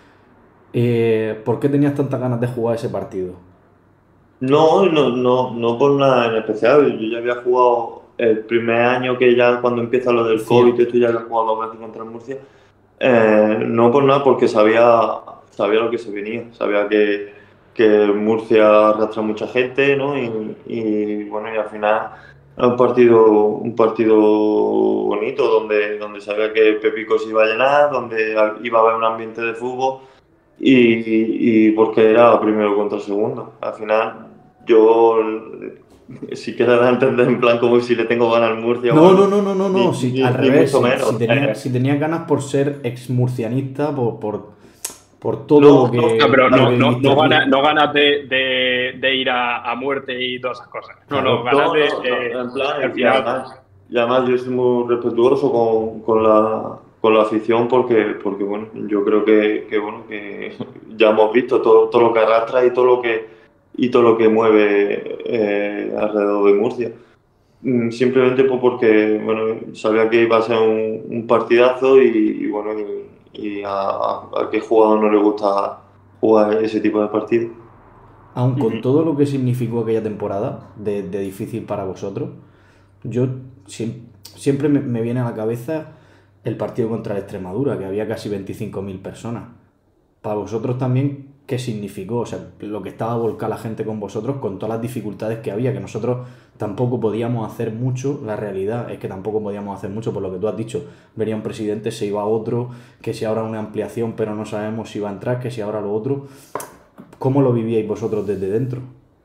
Eh, ¿por qué tenías tantas ganas de jugar ese partido? No, no, no, no por nada en especial. Yo ya había jugado el primer año que ya cuando empieza lo del COVID, Cierto. esto ya había jugado dos veces contra el Murcia. Eh, no por nada, porque sabía, sabía lo que se venía. Sabía que, que Murcia arrastra mucha gente, ¿no? Y, y, bueno, y al final era un partido, un partido bonito donde, donde sabía que Pepico se iba a llenar, donde iba a haber un ambiente de fútbol. Y, y porque era primero contra segundo. Al final, yo, si quieres dar a entender en plan como si le tengo ganas al Murcia o No, no, algo, no, no, no, ni, no. Si, ni- al ni revés, mucho si, menos. si tenía, Eh, si tenía ganas por ser exmurcianista, por, por, por todo no, lo que, no, No, pero lo no, que no, viviste no aquí. ganas no ganas de, de, de ir a, a muerte y todas esas cosas. No, no, Claro. ganas no, de, no, de- no, en al plan, y final. además, y además yo soy muy respetuoso con, con la, con la afición porque, porque bueno, yo creo que, que, bueno, que ya hemos visto todo, todo lo que arrastra y todo lo que, y todo lo que mueve eh, alrededor de Murcia. Mm, Simplemente pues porque bueno, sabía que iba a ser un, un partidazo y, y, bueno, y, y a, a, a qué jugador no le gusta jugar ese tipo de partidos. Aun con Ujú. todo lo que significó aquella temporada de, de difícil para vosotros, yo siem- siempre me, me viene a la cabeza el partido contra el Extremadura, que había casi veinticinco mil personas. Para vosotros también, ¿qué significó? O sea, lo que estaba volcada la gente con vosotros, con todas las dificultades que había, que nosotros tampoco podíamos hacer mucho. La realidad es que tampoco podíamos hacer mucho, por lo que tú has dicho. Venía un presidente, se iba otro, que si ahora una ampliación, pero no sabemos si va a entrar, que si ahora lo otro. ¿Cómo lo vivíais vosotros desde dentro?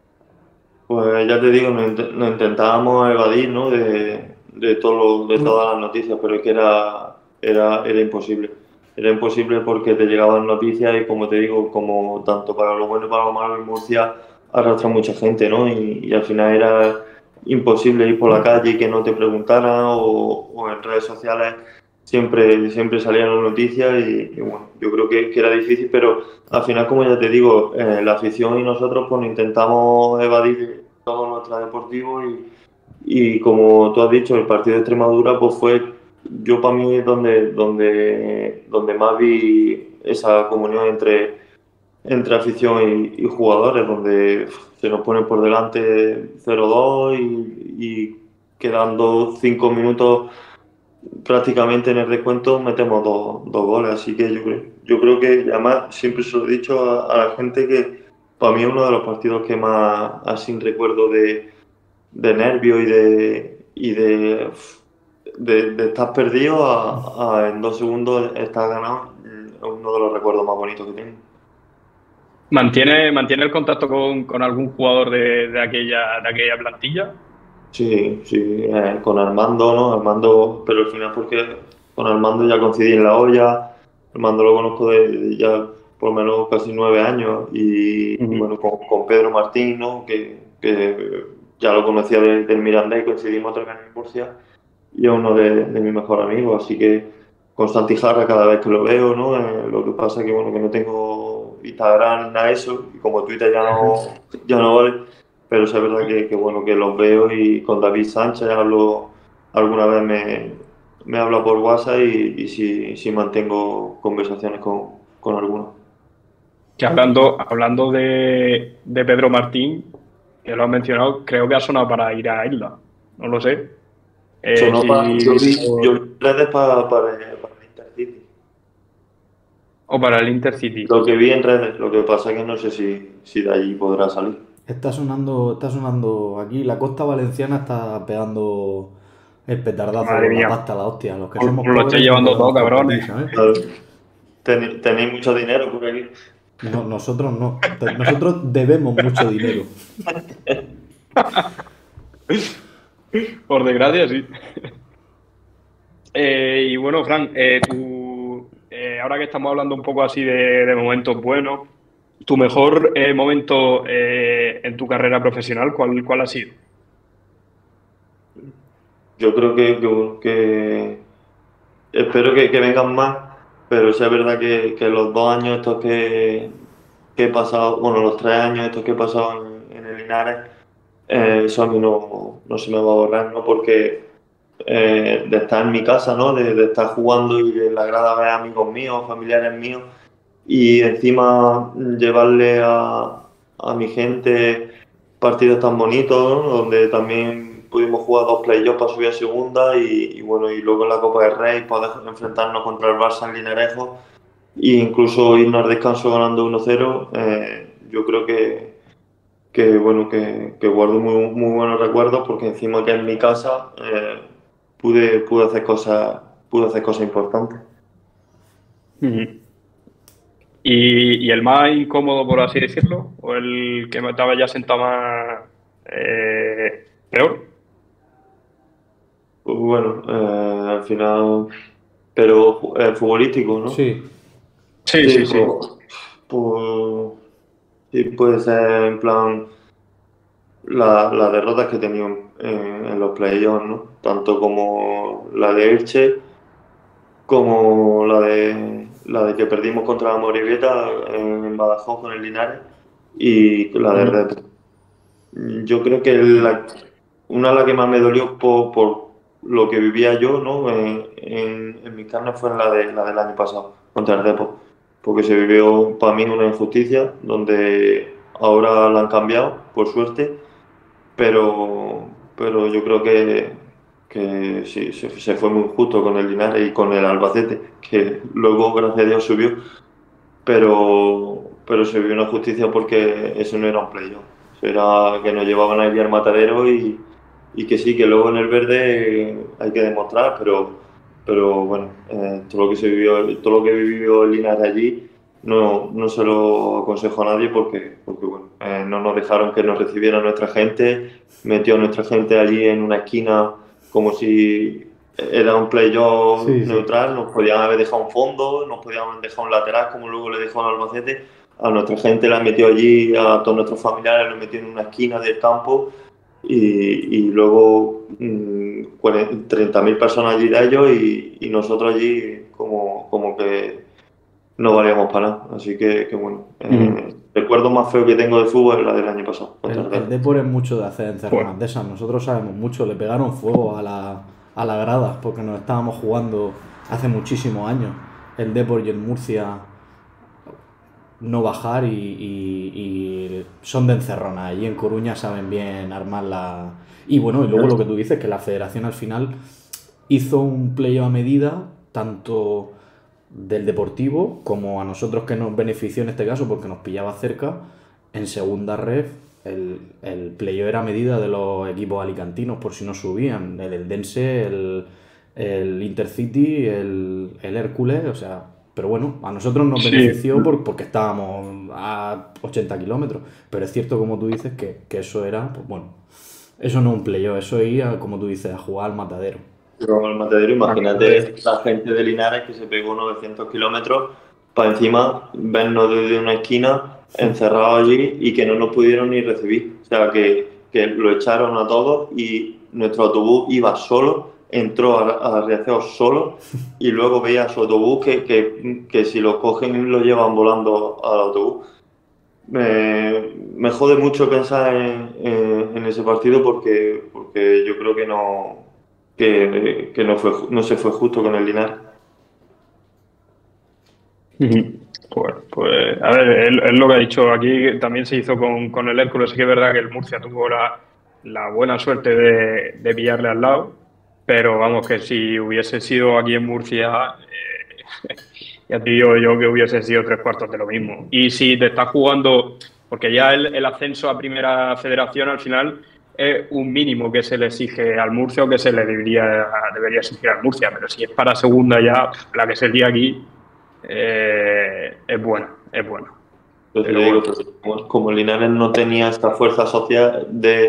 Pues ya te digo, nos, int- nos intentábamos evadir, ¿no? de, de, todo lo- de todas las noticias, pero es que era, era, era imposible. Era imposible porque te llegaban noticias y como te digo, como tanto para lo bueno y para lo malo en Murcia arrastra mucha gente, ¿no? Y, y al final era imposible ir por la calle y que no te preguntaran o, o en redes sociales siempre, siempre salían las noticias y, y bueno, yo creo que, que era difícil, pero al final, como ya te digo, eh, la afición y nosotros pues intentamos evadir todo nuestro deportivo y, y como tú has dicho, el partido de Extremadura pues fue, yo para mí es donde, donde, donde más vi esa comunión entre, entre afición y, y jugadores, donde se nos pone por delante cero dos y, y quedando cinco minutos prácticamente en el descuento metemos dos, dos goles, así que yo creo, yo creo que además siempre se lo he dicho a, a la gente que para mí es uno de los partidos que más así recuerdo de, de nervios y de y de, de, de estar perdido a, a en dos segundos estar ganado, es uno de los recuerdos más bonitos que tengo. ¿Mantiene, mantiene el contacto con, con algún jugador de, de aquella, de aquella plantilla? Sí, sí, eh, con Armando, ¿no? Armando, pero al final porque con Armando ya coincidí en la olla, Armando lo conozco de, de ya por lo menos casi nueve años y, y Ujú. bueno, con, con Pedro Martín, ¿no? Que, que ya lo conocía de- del Mirandés, coincidimos otra vez en Murcia y es uno de, de mis mejores amigos, así que con Santi Jarra cada vez que lo veo, ¿no? Eh, lo que pasa es que, bueno, que no tengo Instagram ni nada de eso y como Twitter ya no, ya no vale, pero sí es verdad que, que, bueno, que los veo y con David Sánchez hablo, alguna vez me, me habla por WhatsApp y, y sí, sí mantengo conversaciones con, con algunos. Que hablando, hablando de, de Pedro Martín, que lo has mencionado, creo que ha sonado para ir a Isla. No lo sé. Eh, Sonó para, yo si vi, yo por- vi redes para, para, para el Intercity. o para el Intercity. Lo que vi en redes, lo que pasa es que no sé si, si de allí podrá salir. Está sonando, está sonando aquí, la costa valenciana está pegando el petardazo Madre con la mía. pasta, la hostia. Los que Os- somos os lo estoy pobres no llevando todo, podemos cabrones. competir, ¿sabes? Claro. Ten- tenéis mucho dinero por aquí. No, nosotros no. Te- Nosotros debemos mucho dinero. Por desgracia, sí. Eh, y bueno, Fran, eh, tú, eh, ahora que estamos hablando un poco así de, de momentos buenos, ¿tu mejor eh, momento eh, en tu carrera profesional, cuál, cuál ha sido? Yo creo que, que, que espero que, que vengan más, pero sí es verdad que, que los dos años estos que, que he pasado, bueno, los tres años estos que he pasado en, en el Linares, eh, eso a mí no, no se me va a borrar, ¿no? Porque eh, de estar en mi casa, ¿no? De, de estar jugando y en la grada ver amigos míos, familiares míos, y encima llevarle a, a mi gente partidos tan bonitos, ¿no? Donde también pudimos jugar dos playoffs para subir a segunda y, y bueno, y luego en la Copa del Rey poder enfrentarnos contra el Barça en Linarejo e incluso irnos al descanso ganando uno cero. Eh, yo creo que, que bueno, que, que guardo muy, muy buenos recuerdos porque encima que en mi casa eh, pude, pude hacer cosas, pude hacer cosas importantes. Ujú. ¿Y, y el más incómodo, por así decirlo? ¿O el que estaba ya sentado más eh, peor? Pues bueno, eh, al final, pero eh, futbolístico, ¿no? Sí, Sí, Sí, sí, sí. pues, pues sí, puede ser en plan la- las derrotas que he tenido en, en los playoffs, ¿no? Tanto como la de Elche, como la de la de que perdimos contra la Morevieta en Badajoz con el Linares y la de Ujú. Red. Yo creo que la- una de las que más me dolió por, por lo que vivía yo, ¿no? En, en, en mis carnes fue la, de, la del año pasado, contra el Depor, porque se vivió para mí una injusticia donde ahora la han cambiado, por suerte, pero, pero yo creo que, que sí, se, se fue muy injusto con el Linares y con el Albacete, que luego, gracias a Dios, subió, pero, pero se vio una justicia porque eso no era un playoff, eso era que nos llevaban allí al matadero y, y que sí, que luego en el verde hay que demostrar, pero, pero bueno, eh, todo lo que se vivió, todo lo que vivió el Linares allí no, no se lo aconsejo a nadie porque, porque bueno, eh, no nos dejaron que nos recibiera nuestra gente, metió a nuestra gente allí en una esquina como si era un playoff sí, sí. neutral, nos podían haber dejado un fondo, nos podían haber dejado un lateral, como luego le dejó al Albacete. A nuestra gente la metió allí, a todos nuestros familiares los metió en una esquina del campo y, y luego mmm, treinta mil personas allí de ellos y, y nosotros allí como, como que no valíamos para nada. Así que, que bueno, Ujú. eh, el recuerdo más feo que tengo de fútbol es la del año pasado, contra El, el el Depor. Depor es mucho de hacer encerronas Bueno, de esas. Nosotros sabemos mucho. Le pegaron fuego a la, a la grada porque nos estábamos jugando hace muchísimos años. El Depor y el Murcia no bajar y, y- y son de encerrona. Allí en Coruña saben bien armar la... Y bueno, y luego lo que tú dices, que la federación al final hizo un playo a medida, tanto del Deportivo como a nosotros que nos benefició en este caso porque nos pillaba cerca. En segunda ref, el, el playo era a medida de los equipos alicantinos por si no subían. El Eldense, el, el Intercity, el, el Hércules, o sea, pero bueno, a nosotros nos sí. benefició por, porque estábamos a ochenta kilómetros, pero es cierto como tú dices que, que eso era, pues bueno, eso no es un playoff, eso es ir, a, como tú dices, a jugar al matadero. Pero el matadero, Ah, imagínate la gente de Linares que se pegó novecientos kilómetros para encima vernos desde una esquina encerrados allí y que no nos pudieron ni recibir. O sea, que, que lo echaron a todos y nuestro autobús iba solo, entró a, a Riazor solo y luego veía su autobús que, que, que si lo cogen lo llevan volando al autobús. Me, me jode mucho pensar en, en- en ese partido porque, porque yo creo que no, que, que no fue, ju- no se fue justo con el Linares. Ujú. Pues, pues, a ver, es, es lo que ha dicho aquí, también se hizo con, con el Hércules, sí que es verdad que el Murcia tuvo la, la buena suerte de, de pillarle al lado, pero vamos, que si hubiese sido aquí en Murcia, eh, ya te digo yo que hubiese sido tres cuartos de lo mismo. Y si te estás jugando, porque ya el, el ascenso a Primera Federación al final es un mínimo que se le exige al Murcia o que se le debería, debería exigir al Murcia, pero si es para segunda ya, la que se lía aquí eh, es bueno, es bueno. Entonces Pero le digo, bueno, pues, como, como el Linares no tenía esta fuerza social de,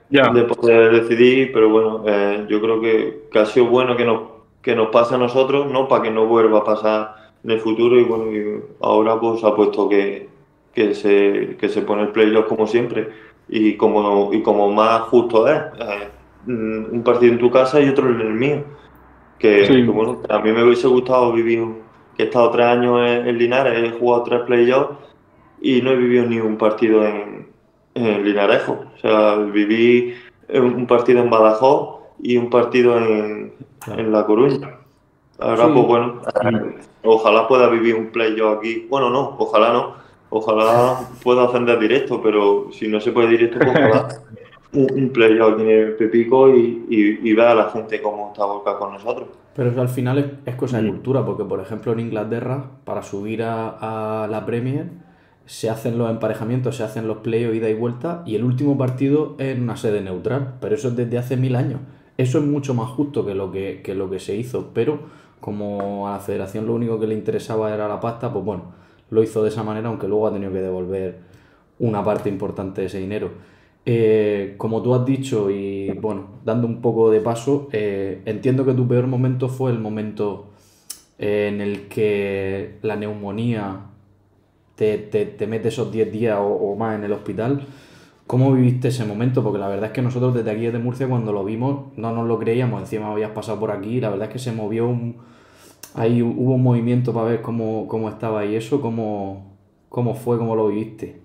Ya, de poder decidir, pero bueno, eh, yo creo que, que ha sido bueno que nos, que nos pase a nosotros, ¿no? Para que no vuelva a pasar en el futuro y bueno, y ahora pues ha puesto que, que se, que se pone el playoff como siempre y como, y como más justo es, eh, mm, un partido en tu casa y otro en el mío, que, que sí, bueno, a mí me hubiese gustado vivir, un- que he estado tres años en, en Linares, he jugado tres playoffs y no he vivido ni un partido en, en Linarejo. O sea, viví un partido en Badajoz y un partido en, Claro. en La Coruña. Ahora, pues Sí, bueno, eh, ojalá pueda vivir un playoff aquí. Bueno, no, ojalá no. Ojalá pueda ascender directo, pero si no se puede directo, pues ojalá un, un playoff aquí en el Pepico y, y, y ver a la gente cómo está volcada con nosotros. pero eso al final es, es cosa de Mm. cultura, porque por ejemplo en Inglaterra, para subir a, a la Premier, se hacen los emparejamientos, se hacen los playoffs ida y vuelta, y el último partido es en una sede neutral, pero eso es desde hace mil años. Eso es mucho más justo que lo que, que lo que se hizo, pero como a la federación lo único que le interesaba era la pasta, pues bueno, lo hizo de esa manera, aunque luego ha tenido que devolver una parte importante de ese dinero. Eh, como tú has dicho, y bueno, dando un poco de paso, eh, entiendo que tu peor momento fue el momento eh, en el que la neumonía te, te, te mete esos diez días o, o más en el hospital. ¿Cómo viviste ese momento? Porque la verdad es que nosotros desde aquí, desde Murcia, cuando lo vimos, no nos lo creíamos. Encima habías pasado por aquí y la verdad es que se movió un... Ahí hubo un movimiento para ver cómo, cómo estaba y eso, cómo, cómo fue, cómo lo viviste.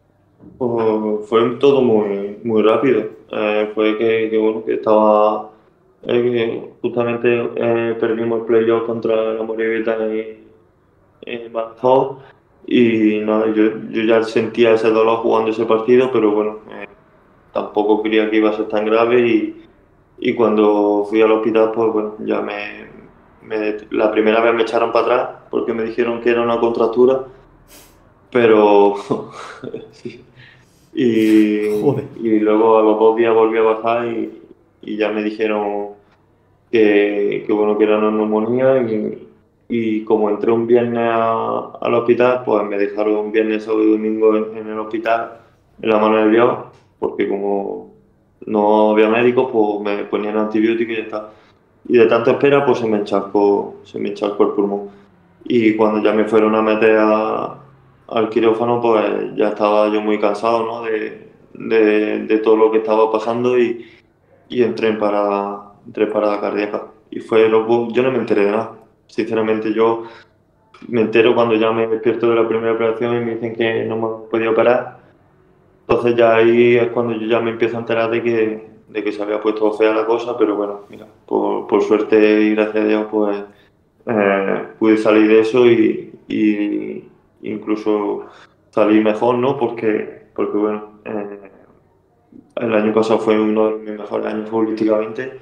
Pues fue todo muy, muy rápido. Eh, fue que, que, bueno, que estaba, eh, que justamente eh, perdimos el playoff contra la Morevieta en, en Badajoz y nada, yo, yo ya sentía ese dolor jugando ese partido, pero bueno, eh, tampoco creía que iba a ser tan grave y, y cuando fui al hospital, pues bueno, ya me, me- la primera vez me echaron para atrás porque me dijeron que era una contractura, pero sí. Y, Joder. y luego a los dos días volví a bajar y, y ya me dijeron que, que, bueno, que era una neumonía y, y como entré un viernes a- al hospital, pues me dejaron un viernes, sábado y domingo en, en el hospital, en la mano de Dios, porque como no había médicos, pues me ponían antibióticos y ya está. Y de tanta espera, pues se me encharcó, se me encharcó el pulmón. Y cuando ya me fueron a meter a- al quirófano, pues ya estaba yo muy cansado, ¿no? de, de, de todo lo que estaba pasando y, y entré en parada, entré en parada cardíaca. Y fue loco, yo no me enteré de nada. Sinceramente, yo me entero cuando ya me despierto de la primera operación y me dicen que no me podía operar. Entonces ya ahí es cuando yo ya me empiezo a enterar de que, de que se había puesto fea la cosa, pero bueno, mira, por, por suerte y gracias a Dios, pues eh, pude salir de eso y, y incluso salí mejor, ¿no? Porque, porque bueno, eh, el año pasado fue uno de mis mejores años futbolísticamente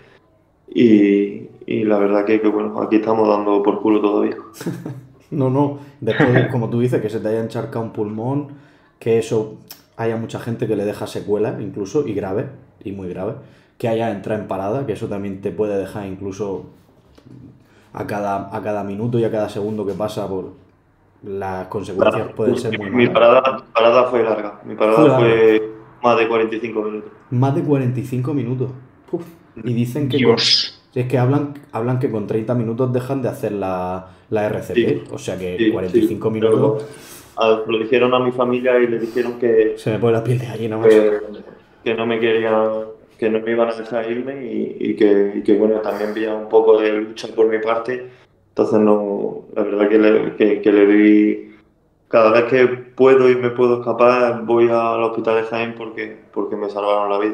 y, y la verdad que, que, bueno, aquí estamos dando por culo todavía. No, no. Después, de- como tú dices, que se te haya encharcado un pulmón, que eso haya mucha gente que le deja secuelas, incluso, y grave, y muy grave. Que haya entrado en parada, que eso también te puede dejar incluso a cada, a cada minuto y a cada segundo que pasa por las consecuencias pueden ser muy Mi malas. parada, mi parada fue larga, mi Fue parada larga. fue más de cuarenta y cinco minutos. Más de cuarenta y cinco minutos. Uf. Y dicen que con... Dios. si es que hablan, hablan que con treinta minutos dejan de hacer la, la Sí, R C P. O sea que sí, cuarenta y sí, cinco minutos pero a- lo dijeron a mi familia y le dijeron que, se me pone la piel de gallina, macho. que, que no me querían, que no me iban a dejar irme y, y que, y que, bueno, también había un poco de lucha por mi parte. Entonces, no, la verdad que le, que, que le doy, cada vez que puedo y me puedo escapar, voy al hospital de Jaén porque, porque me salvaron la vida.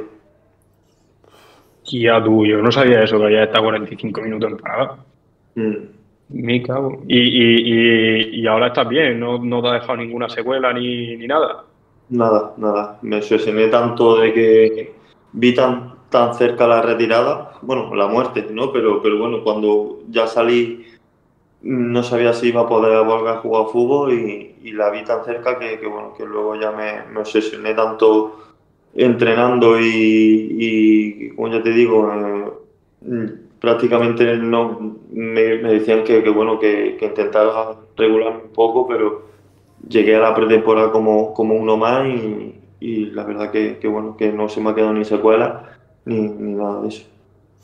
Tía tú, yo no sabía eso, que había estado cuarenta y cinco minutos en parada. Mm. Me cago. Y, y, y, y ahora estás bien, no, no te ha dejado ninguna secuela ni, ni nada. Nada, nada. Me obsesioné tanto de que vi tan, tan cerca la retirada, bueno, la muerte, ¿no? Pero, pero bueno, cuando ya salí no sabía si iba a poder volver a jugar fútbol y, y la vi tan cerca que, que, bueno, que luego ya me, me obsesioné tanto entrenando y, y como ya te digo, eh, mm, prácticamente no me, me decían que, que, bueno, que, que intentara regularme un poco, pero llegué a la pretemporada como, como uno más y, y la verdad que, que, bueno, que no se me ha quedado ni secuela ni, ni nada de eso.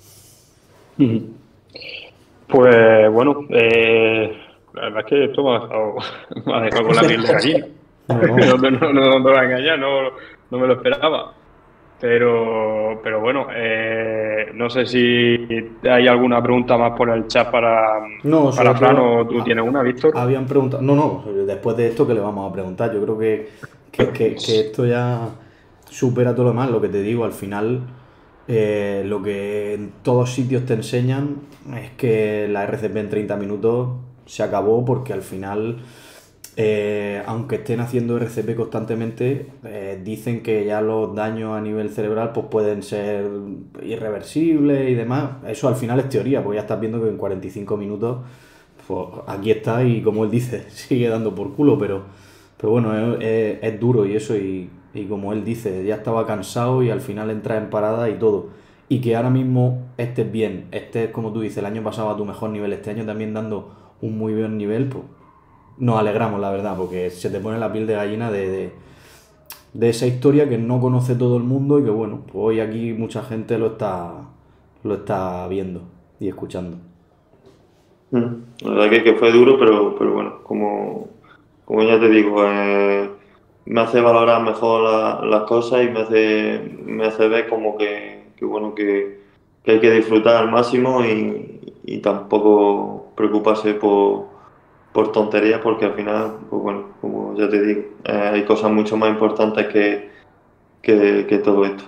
Pues bueno, eh, la verdad es que esto me ha dejado, me ha dejado con la piel de gallina. No, no. No, te- no, no, no te voy a engañar, no, no me lo esperaba. Pero, pero bueno, eh, no sé si hay alguna pregunta más por el chat para, No, para sobre Fran, todo, o tú ah, tienes una, Víctor. habían preguntado. No, no, después de esto, ¿qué le vamos a preguntar? Yo creo que, que, que- que esto ya supera todo lo demás. Lo que te digo, al final, eh, lo que en todos sitios te enseñan es que la R C P en treinta minutos se acabó porque al final, eh, aunque estén haciendo R C P constantemente, eh, dicen que ya los daños a nivel cerebral pues pueden ser irreversibles y demás. Eso al final es teoría, porque ya estás viendo que en cuarenta y cinco minutos pues, aquí está y como él dice, sigue dando por culo, pero, pero bueno, es, es- es duro y eso, y, y como él dice, ya estaba cansado y al final entras en parada y todo. Y que ahora mismo estés bien, estés como tú dices, el año pasado a tu mejor nivel, este año también dando un muy buen nivel, pues nos alegramos, la verdad, porque se te pone la piel de gallina de, de, de esa historia que no conoce todo el mundo y que bueno, pues hoy aquí mucha gente lo está, lo está viendo y escuchando. Mm. La verdad que, que fue duro, pero, pero bueno, como, como ya te digo, eh, me hace valorar mejor la- las cosas y me hace, me hace ver como que, que bueno, que, que hay que disfrutar al máximo y, y tampoco preocuparse por, por tonterías, porque al final, pues bueno, como ya te digo, eh, hay cosas mucho más importantes que, que, que todo esto.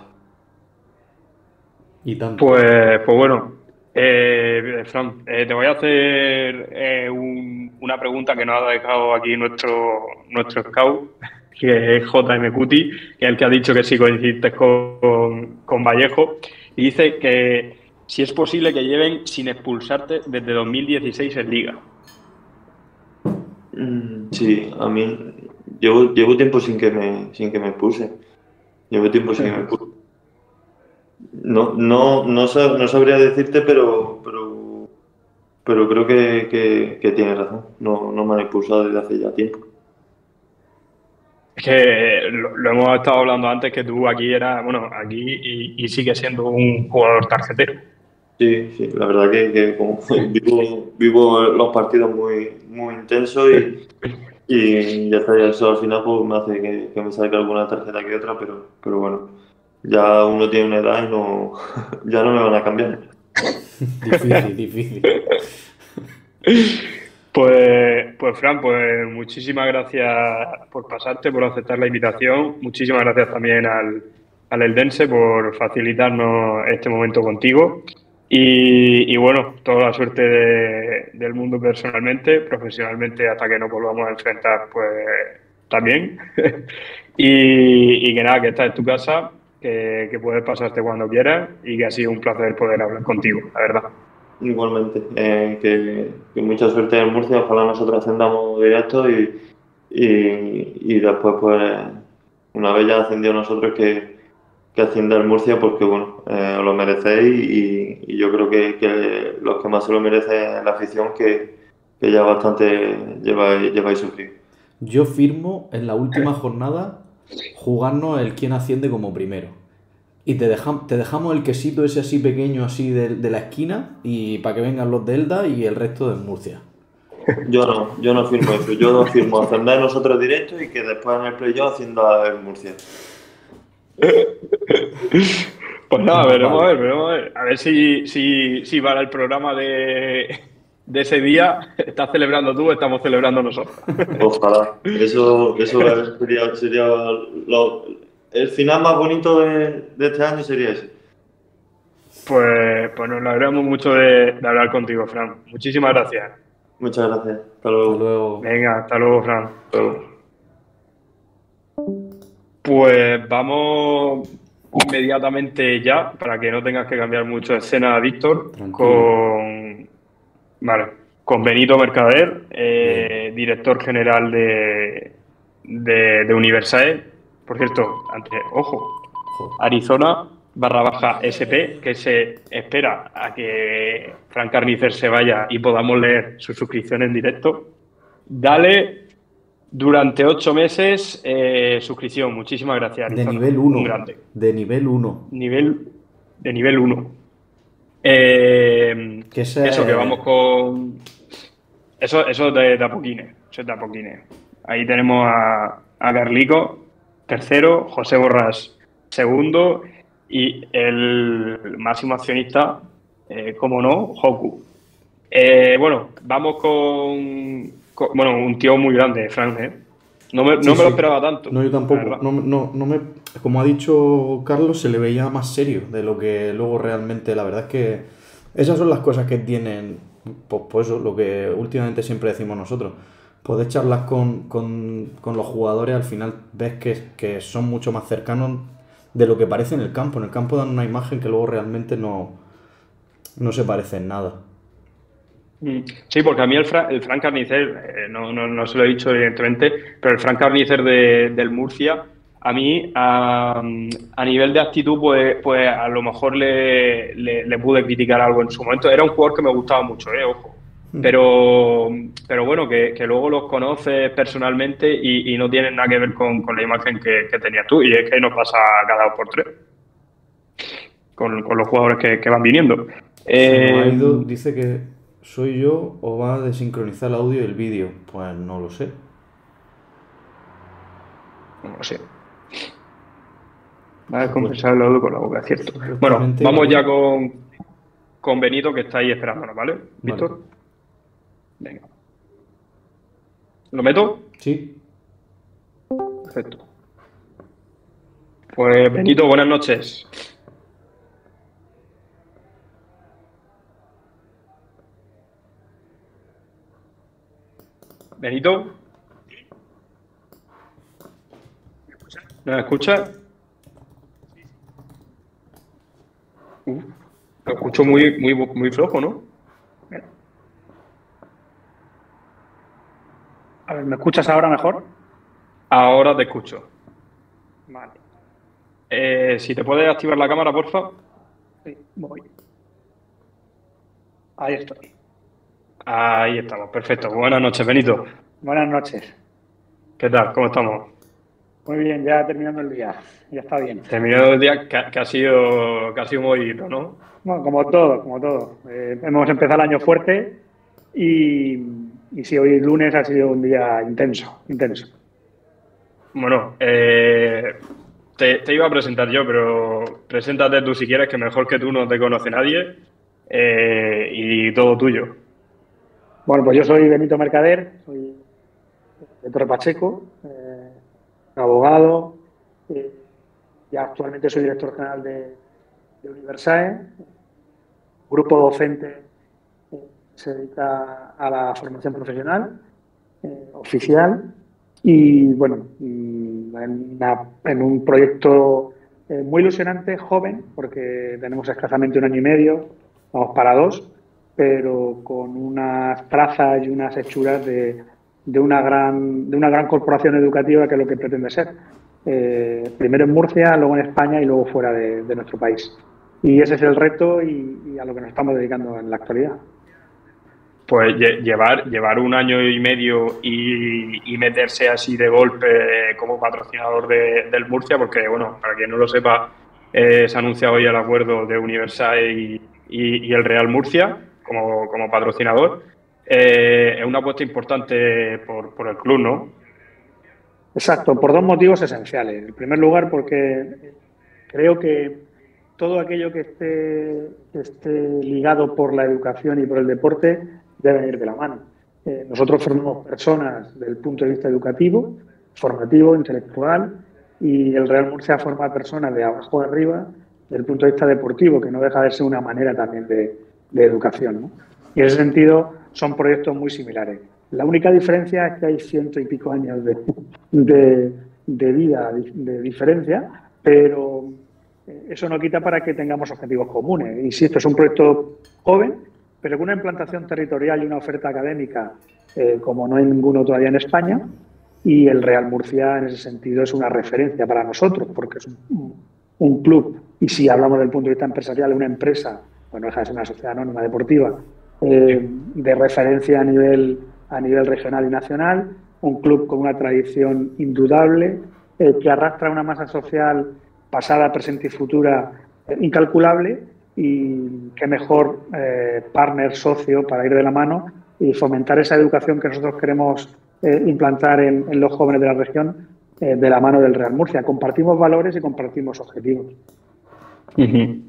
Y tanto. Pues, pues bueno, eh, Fran, eh, te voy a hacer eh, un- una pregunta que nos ha dejado aquí nuestro, nuestro scout, que es J M Cuti, que es el que ha dicho que sí coincidiste con, con Vallejo, y dice que si es posible que lleven sin expulsarte desde dos mil dieciséis en Liga. Mm, sí, a mí llevo, llevo tiempo sin que me, sin que me expulsen. Llevo tiempo sin que me expulsen. No, no, no, sab- no sabría decirte, pero, pero, pero creo que, que, que tienes razón. No, no me han expulsado desde hace ya tiempo. Es que lo, lo hemos estado hablando antes, que tú aquí eras, bueno, aquí y, y sigues siendo un jugador tarjetero. Sí, sí, la verdad que, que como vivo, vivo los partidos muy, muy intensos y, y ya está, ya eso al final pues me hace que, que me salga alguna tarjeta que otra, pero, pero bueno, ya uno tiene una edad y no, ya no me van a cambiar. Difícil, difícil. Pues, pues Fran, pues muchísimas gracias por pasarte, por aceptar la invitación. Muchísimas gracias también al, al Eldense por facilitarnos este momento contigo. Y, y bueno, toda la suerte de- del mundo personalmente, profesionalmente, hasta que nos volvamos a enfrentar, pues también. Y, y que nada, que estás en tu casa, que, que puedes pasarte cuando quieras y que ha sido un placer poder hablar contigo, la verdad. Igualmente, eh, que, que mucha suerte en Murcia, ojalá nosotros ascendamos directo y, y, y después pues una vez ya ascendido nosotros que, que ascienda el Murcia porque bueno, eh, os lo merecéis y, y yo creo que, que los que más se lo merecen es la afición que, que ya bastante lleváis, lleváis sufrido. Yo firmo en la última jornada jugarnos el quién asciende como primero. Y te, dejam- te dejamos el quesito ese así pequeño, así de, de la esquina, y para que vengan los de Elda y el resto de Murcia. Yo no, yo no firmo eso, yo no firmo ascender nosotros directo y que después en el playoff ascienda el Murcia. Pues nada, Más veremos a vale. ver, veremos a ver. A ver si, si, si para el programa de, de ese día estás celebrando tú o estamos celebrando nosotros. Ojalá. Eso, eso sería, sería lo- el final más bonito de, de este año sería ese. Pues, pues nos alegramos mucho de, de hablar contigo, Fran. Muchísimas gracias. Muchas gracias. Hasta Hasta luego. luego. Venga, hasta luego, Fran. Hasta luego. Pues vamos inmediatamente ya, para que no tengas que cambiar mucho de escena, Víctor, Tranquilo. con, vale, con Benito Mercader, eh, director general de, de, de Universae. Por cierto, antes, ojo, Jo. Arizona barra baja S P, que se espera a que Frank Carnicer se vaya y podamos leer su suscripción en directo. Dale Durante ocho meses, eh, suscripción. Muchísimas gracias, De Arizona. nivel uno. Un grande. De nivel uno. Nivel, de nivel uno. Eh, Que ese- Eso, que vamos con... Eso, eso es de, de a poquines. Eso es de a poquines. Ahí tenemos a, a Carlico, tercero, José Borrás, segundo, y el máximo accionista, eh, como no, Hoku. Eh, bueno, vamos con, con- Bueno, un tío muy grande, Frank, ¿eh? No me, no Sí, me lo sí. esperaba tanto. No, yo la tampoco. verdad. No, no, no me, como ha dicho Carlos, se le veía más serio de lo que luego realmente. La verdad es que esas son las cosas que tienen, pues, pues eso, lo que últimamente siempre decimos nosotros. Poder charlas con, con, con los jugadores, al final ves que, que son mucho más cercanos de lo que parece en el campo. En el campo dan una imagen que luego realmente no, no se parece en nada. Mm. Sí, porque a mí el, Fra- el Frank Carnicer, eh, no, no, no se lo he dicho evidentemente, pero el Frank Carnicer de- del Murcia, a mí, a, a nivel de actitud, pues, pues a lo mejor le, le, le pude criticar algo en su momento. Era un jugador que me gustaba mucho, eh, ojo. Pero, pero bueno, que, que luego los conoces personalmente y, y no tienen nada que ver con, con la imagen que, que tenías tú. Y es que nos pasa cada dos por tres con, con los jugadores que, que van viniendo. Se nos ha Eh, ido, dice que soy yo o va a desincronizar el audio y el vídeo. Pues no lo sé. No lo sé. Va a compensar el audio con la boca, cierto. Bueno, Supuestamente vamos igual. ya con, con Benito, que está ahí esperándonos, ¿vale? Víctor. Venga. ¿Lo meto? Sí. Perfecto. Pues Benito, buenas noches. Benito. ¿Nos escucha? Uf, lo escucho muy, muy, muy flojo, ¿no? A ver, ¿me escuchas ahora mejor? Ahora te escucho. Vale, Eh, si te puedes activar la cámara, porfa. sí, voy. Ahí estoy. Ahí estamos, perfecto. Buenas noches, Benito. Buenas noches. ¿Qué tal? ¿Cómo estamos? Muy bien, ya terminando el día. Ya está bien. Terminado el día que, ha- que ha sido casi un movidito, ¿no? Bueno, como todo, como todo. Eh, hemos empezado el año fuerte y, y sí, hoy lunes ha sido un día intenso, intenso. Bueno, eh, te, te iba a presentar yo, pero preséntate tú si quieres, que mejor que tú no te conoce nadie, eh, y todo tuyo. Bueno, pues yo soy Benito Mercader, soy de Torre Pacheco, eh, abogado, eh, ya actualmente soy director general de, de Universae, grupo docente que se dedica a la formación profesional, eh, oficial, y bueno, mm, en, una- en un proyecto eh, muy ilusionante, joven, porque tenemos escasamente un año y medio, vamos para dos, pero con unas trazas y unas hechuras de, de una gran, de una gran corporación educativa que es lo que pretende ser. Eh, primero en Murcia, luego en España y luego fuera de, de nuestro país. Y ese es el reto y, y a lo que nos estamos dedicando en la actualidad. Pues lle- llevar, llevar un año y medio y, y meterse así de golpe como patrocinador de- del Murcia, porque, bueno, para quien no lo sepa, eh, se anuncia hoy el acuerdo de Universae y, y- y el Real Murcia como, como patrocinador. Eh, es una apuesta importante por, por el club, ¿no? Exacto, por dos motivos esenciales. En primer lugar, porque creo que todo aquello que esté, que esté ligado por la educación y por el deporte debe ir de la mano. Eh, nosotros formamos personas desde el punto de vista educativo, formativo, intelectual, y el Real Murcia forma personas de abajo a arriba desde el punto de vista deportivo, que no deja de ser una manera también de, de educación, ¿no? Y en ese sentido son proyectos muy similares. La única diferencia es que hay ciento y pico años de, de, de vida, de diferencia, pero eso no quita para que tengamos objetivos comunes. Insisto, es un proyecto joven, pero con una implantación territorial y una oferta académica eh, como no hay ninguno todavía en España, y el Real Murcia en ese sentido es una referencia para nosotros, porque es un, un club, y si hablamos del punto de vista empresarial, una empresa, bueno, deja de ser una sociedad anónima deportiva, eh, de referencia a nivel, a nivel regional y nacional, un club con una tradición indudable, eh, que arrastra una masa social pasada, presente y futura eh, incalculable, y qué mejor eh, partner, socio para ir de la mano y fomentar esa educación que nosotros queremos eh, implantar en, en los jóvenes de la región eh, de la mano del Real Murcia. Compartimos valores y compartimos objetivos. Uh-huh.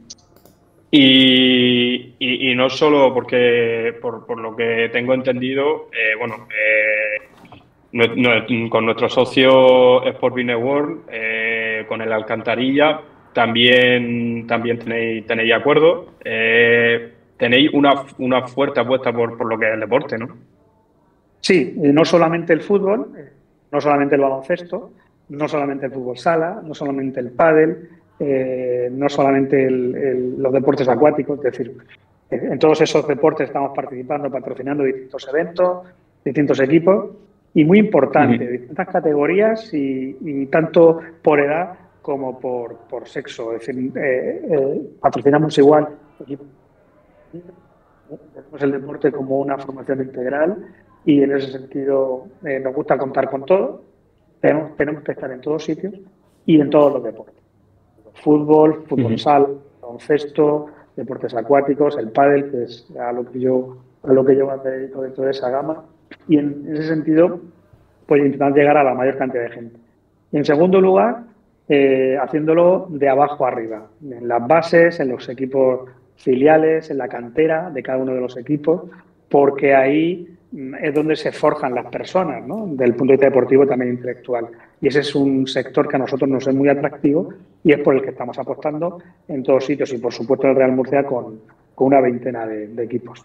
Y, y, y no solo porque, por, por lo que tengo entendido, eh, bueno, eh, no, no, con nuestro socio Sport Network, eh, con el Alcantarilla, también, también tenéis, tenéis acuerdo. Eh, tenéis una, una fuerte apuesta por, por lo que es el deporte, ¿no? Sí, no solamente el fútbol, no solamente el baloncesto, no solamente el fútbol sala, no solamente el pádel, eh, no solamente el, el, los deportes acuáticos, es decir, en todos esos deportes estamos participando, patrocinando distintos eventos, distintos equipos y muy importante, uh-huh. distintas categorías y, y tanto por edad como por, por sexo. Es decir, eh, eh, patrocinamos igual equipos. Vemos el deporte como una formación integral y en ese sentido eh, nos gusta contar con todo. Tenemos, tenemos que estar en todos sitios y en todos los deportes. Fútbol, fútbol uh-huh. sala, baloncesto, deportes acuáticos, el pádel, que es a lo que yo a lo que yo me dedico dentro de esa gama. Y en ese sentido, pues intentar llegar a la mayor cantidad de gente. Y en segundo lugar, eh, haciéndolo de abajo arriba, en las bases, en los equipos filiales, en la cantera de cada uno de los equipos, porque ahí es donde se forjan las personas, ¿no? Desde el punto de vista deportivo y también intelectual. Y ese es un sector que a nosotros nos es muy atractivo y es por el que estamos apostando en todos sitios y, por supuesto, el Real Murcia con, con una veintena de, de equipos.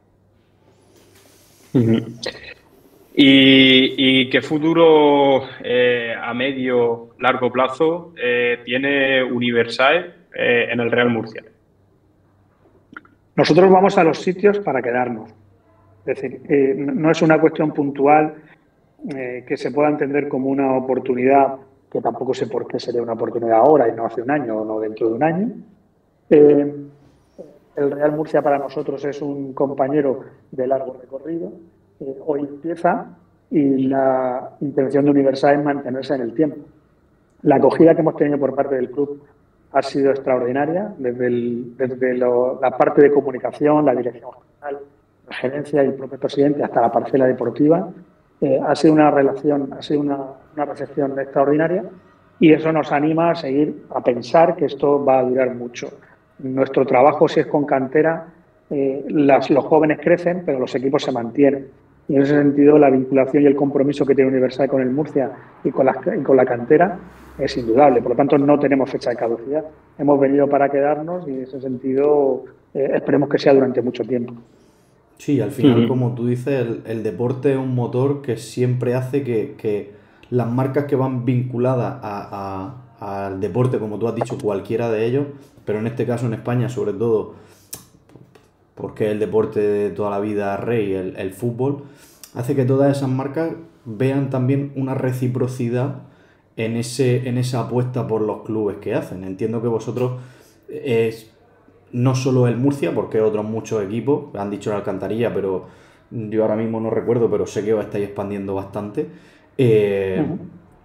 Uh-huh. ¿Y, y qué futuro eh, a medio, largo plazo eh, tiene Universae eh, en el Real Murcia? Nosotros vamos a los sitios para quedarnos. Es decir, eh, no es una cuestión puntual eh, que se pueda entender como una oportunidad, que tampoco sé por qué sería una oportunidad ahora y no hace un año o no dentro de un año. Eh, el Real Murcia para nosotros es un compañero de largo recorrido. Eh, hoy empieza y la intención de Universae es mantenerse en el tiempo. La acogida que hemos tenido por parte del club ha sido extraordinaria, desde, el, desde lo, la parte de comunicación, la dirección general, la gerencia y el propio presidente hasta la parcela deportiva. Eh, ha sido una relación, ha sido una, una recepción extraordinaria y eso nos anima a seguir, a pensar que esto va a durar mucho. Nuestro trabajo, si es con cantera, eh, las, los jóvenes crecen, pero los equipos se mantienen. Y en ese sentido, la vinculación y el compromiso que tiene Universae con el Murcia y con la, y con la cantera es indudable. Por lo tanto, no tenemos fecha de caducidad. Hemos venido para quedarnos y en ese sentido eh, esperemos que sea durante mucho tiempo. Sí, al final, uh-huh. como tú dices, el, el deporte es un motor que siempre hace que, que las marcas que van vinculadas a, a, al deporte, como tú has dicho, cualquiera de ellos, pero en este caso en España sobre todo, porque es el deporte de toda la vida rey, el, el fútbol, hace que todas esas marcas vean también una reciprocidad en, ese, en esa apuesta por los clubes que hacen. Entiendo que vosotros es no solo el Murcia, porque otros muchos equipos, han dicho la Alcantarilla, pero yo ahora mismo no recuerdo, pero sé que os estáis expandiendo bastante. Eh, uh-huh.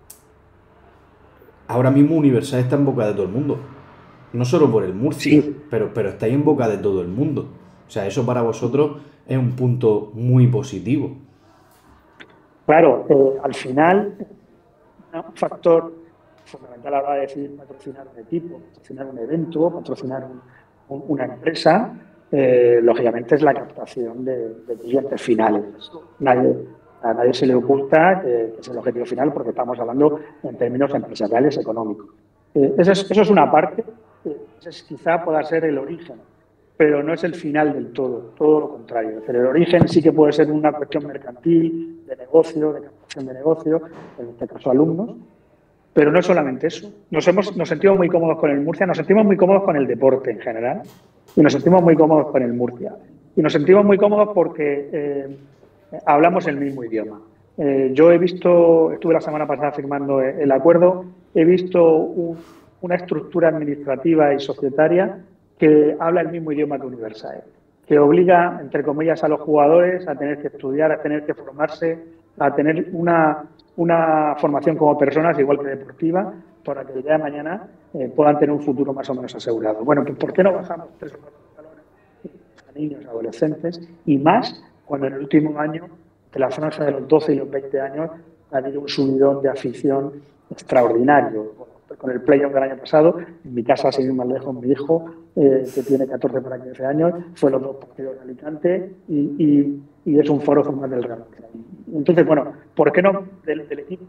Ahora mismo Universae está en boca de todo el mundo. No solo por el Murcia, sí. pero, pero estáis en boca de todo el mundo. O sea, eso para vosotros es un punto muy positivo. Claro, eh, al final, un factor fundamental a la hora de decidir patrocinar un equipo, patrocinar un evento, patrocinar un, un, una empresa, eh, lógicamente es la captación de, de clientes finales. Nadie, a nadie se le oculta que, que es el objetivo final porque estamos hablando en términos empresariales económicos. Eh, eso, es, eso es una parte, eh, ese quizá pueda ser el origen, pero no es el final del todo, todo lo contrario. Es decir, el origen sí que puede ser una cuestión mercantil, de negocio, de captación de negocio, en este caso alumnos, pero no es solamente eso. Nos, hemos, nos sentimos muy cómodos con el Murcia, nos sentimos muy cómodos con el deporte en general y nos sentimos muy cómodos con el Murcia. Y nos sentimos muy cómodos porque eh, hablamos el mismo idioma. Eh, yo he visto, estuve la semana pasada firmando el acuerdo, he visto un, una estructura administrativa y societaria que habla el mismo idioma que Universae, que obliga, entre comillas, a los jugadores a tener que estudiar, a tener que formarse, a tener una, una formación como personas, igual que deportiva, para que el día de mañana eh, puedan tener un futuro más o menos asegurado. Bueno, pues ¿por qué no bajamos tres o cuatro escalones a niños, adolescentes, y más cuando en el último año, de la franja de los doce y los veinte años, ha habido un subidón de afición extraordinario? Con el playoff del año pasado, en mi casa, sin ir más lejos, mi hijo, eh, que tiene catorce para quince años, fue los dos partidos de Alicante y, y, y es un foro formal del Real Murcia. Entonces, bueno, ¿por qué no del, del equipo?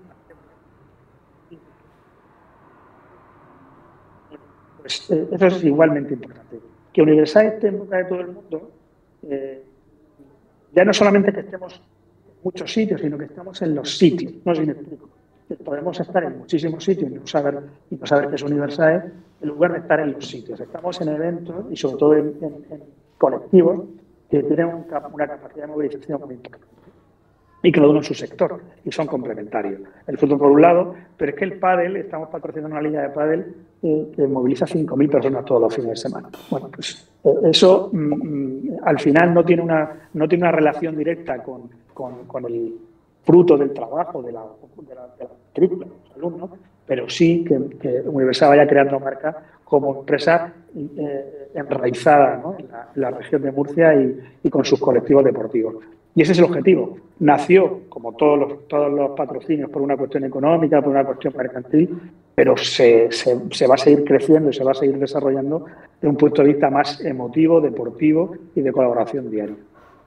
Pues eh, eso es igualmente importante. Que Universal esté en boca de todo el mundo, eh, ya no solamente que estemos en muchos sitios, sino que estamos en los sitios. No sé si me explico. Que podemos estar en muchísimos sitios y no saber, y no saber qué es Universal, en lugar de estar en los sitios. Estamos en eventos y sobre todo en, en, en colectivos que tienen un, una capacidad de movilización muy importante y cada uno en su sector y son complementarios. El fútbol por un lado, pero es que el pádel, estamos patrocinando una liga de pádel eh, que moviliza cinco mil personas todos los fines de semana. Bueno, pues eh, eso mm, al final no tiene una, no tiene una relación directa con, con, con el fruto del trabajo de la, de la, de la matrícula de los alumnos, pero sí que, que Universal vaya creando marca como empresa eh, enraizada, ¿no?, en, la, en la región de Murcia y, y con sus colectivos deportivos. Y ese es el objetivo. Nació, como todos los, todos los patrocinios, por una cuestión económica, por una cuestión mercantil, pero se, se, se va a seguir creciendo y se va a seguir desarrollando desde un punto de vista más emotivo, deportivo y de colaboración diaria.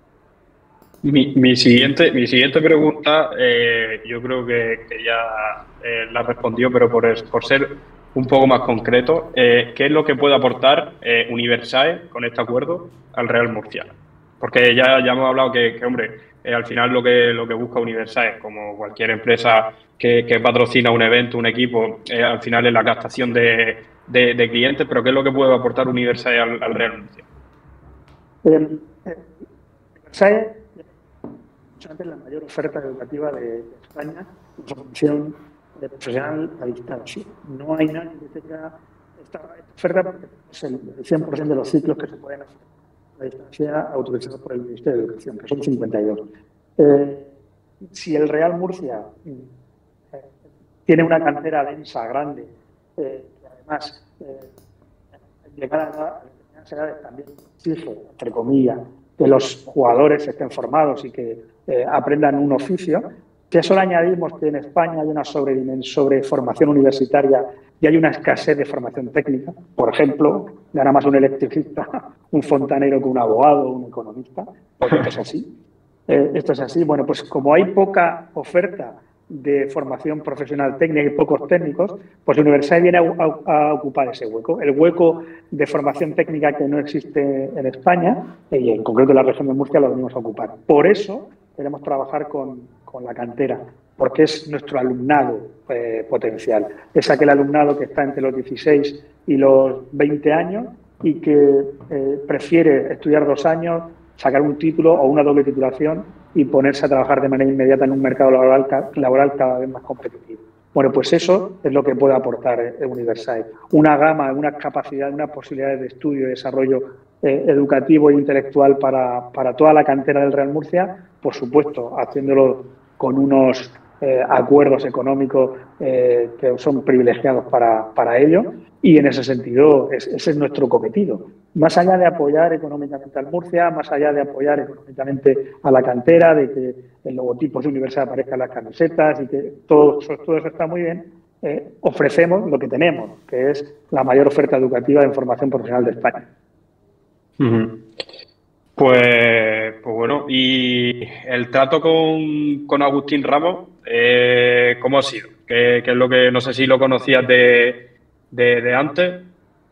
Mi, mi, siguiente, mi siguiente pregunta, eh, yo creo que, que ya eh, la respondió, pero por, por ser un poco más concreto, eh, ¿qué es lo que puede aportar eh, Universal con este acuerdo al Real Murcia? Porque ya, ya hemos hablado que, que hombre, eh, al final lo que, lo que busca Universal, como cualquier empresa que, que patrocina un evento, un equipo, eh, al final es la captación de, de, de clientes, pero ¿qué es lo que puede aportar Universal al, al Real Murcia? Eh, eh, Universal es la mayor oferta educativa de, de España en formación de profesional a distancia. No hay nadie que tenga esta oferta porque es el cien por ciento de los ciclos que se pueden hacer a distancia autorizados por el Ministerio de Educación, que son cincuenta y dos. Eh, si el Real Murcia eh, tiene una cantera densa, grande, eh, que además eh, llegar a determinadas edades también exige, entre comillas, que los jugadores estén formados y que eh, aprendan un oficio, que a eso le añadimos que en España hay una sobreformación universitaria y hay una escasez de formación técnica. Por ejemplo, gana más un electricista, un fontanero que un abogado, un economista, porque esto es así. Eh, esto es así. Bueno, pues como hay poca oferta de formación profesional técnica y pocos técnicos, pues Universal viene a, a, a ocupar ese hueco. El hueco de formación técnica que no existe en España, y en concreto en la región de Murcia, lo venimos a ocupar. Por eso queremos trabajar con, con la cantera, porque es nuestro alumnado eh, potencial. Es aquel alumnado que está entre los dieciséis y los veinte años y que eh, prefiere estudiar dos años, sacar un título o una doble titulación y ponerse a trabajar de manera inmediata en un mercado laboral, laboral cada vez más competitivo. Bueno, pues eso es lo que puede aportar Universal. Una gama, unas capacidades, unas posibilidades de estudio y desarrollo eh, educativo e intelectual para, para toda la cantera del Real Murcia, por supuesto, haciéndolo con unos eh, acuerdos económicos eh, que son privilegiados para, para ello. Y en ese sentido, es, ese es nuestro cometido. Más allá de apoyar económicamente al Murcia, más allá de apoyar económicamente a la cantera, de que el logotipo de Universal aparezca en las camisetas y que todo, todo eso está muy bien, eh, ofrecemos lo que tenemos, que es la mayor oferta educativa de formación profesional de España. Uh-huh. Pues, pues bueno, y el trato con, con Agustín Ramos, eh, ¿cómo ha sido? ¿Qué, qué es lo que, no sé si lo conocías de, de, de antes?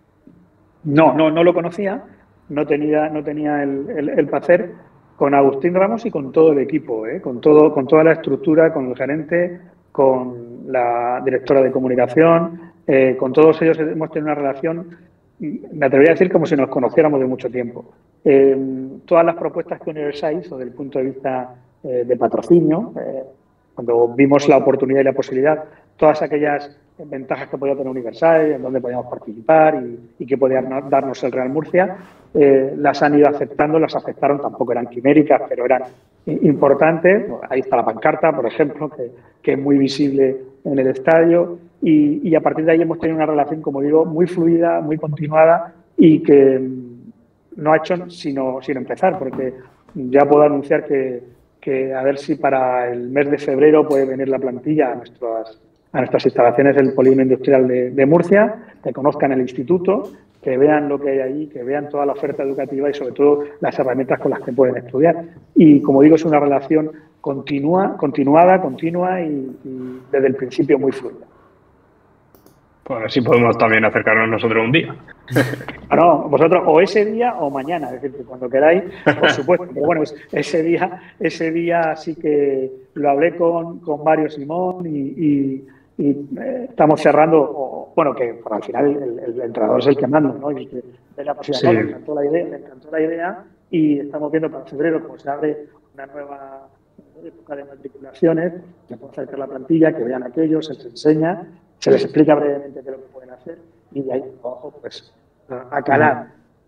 No, no, no lo conocía, no tenía, no tenía el, el, el placer con Agustín Ramos y con todo el equipo, ¿eh? con, todo, con toda la estructura, con el gerente, con la directora de comunicación, eh, con todos ellos hemos tenido una relación, me atrevería a decir, como si nos conociéramos de mucho tiempo. Eh, todas las propuestas que Universal hizo desde el punto de vista eh, de patrocinio, eh, cuando vimos la oportunidad y la posibilidad, todas aquellas ventajas que podía tener Universal, en dónde podíamos participar y, y qué podía darnos el Real Murcia. Eh, las han ido aceptando, las aceptaron, tampoco eran quiméricas, pero eran importantes. Ahí está la pancarta, por ejemplo, que, que es muy visible en el estadio. Y, y a partir de ahí hemos tenido una relación, como digo, muy fluida, muy continuada y que no ha hecho sino, sino empezar, porque ya puedo anunciar que, que a ver si para el mes de febrero puede venir la plantilla a nuestras, a nuestras instalaciones del Polígono Industrial de, de Murcia, que conozcan el instituto, que vean lo que hay allí, que vean toda la oferta educativa y sobre todo las herramientas con las que pueden estudiar. Y como digo, es una relación continua, continuada, continua y, y desde el principio muy fluida. Pues a ver si podemos también acercarnos nosotros un día. No, vosotros o ese día o mañana, es decir, que cuando queráis, por supuesto. Pero bueno, ese día, ese día sí que lo hablé con, con Mario Simón y, y, y eh, estamos cerrando, o, bueno, que por al final el, el entrenador es el que manda, ¿no? Y que es la posibilidad, sí. Le encantó la idea, le encantó la idea y estamos viendo para febrero, como se abre una nueva época de matriculaciones, que puede acercar la plantilla, que vean aquello, se les enseña, se les explica brevemente qué es lo que pueden hacer y de ahí abajo, pues, a calar.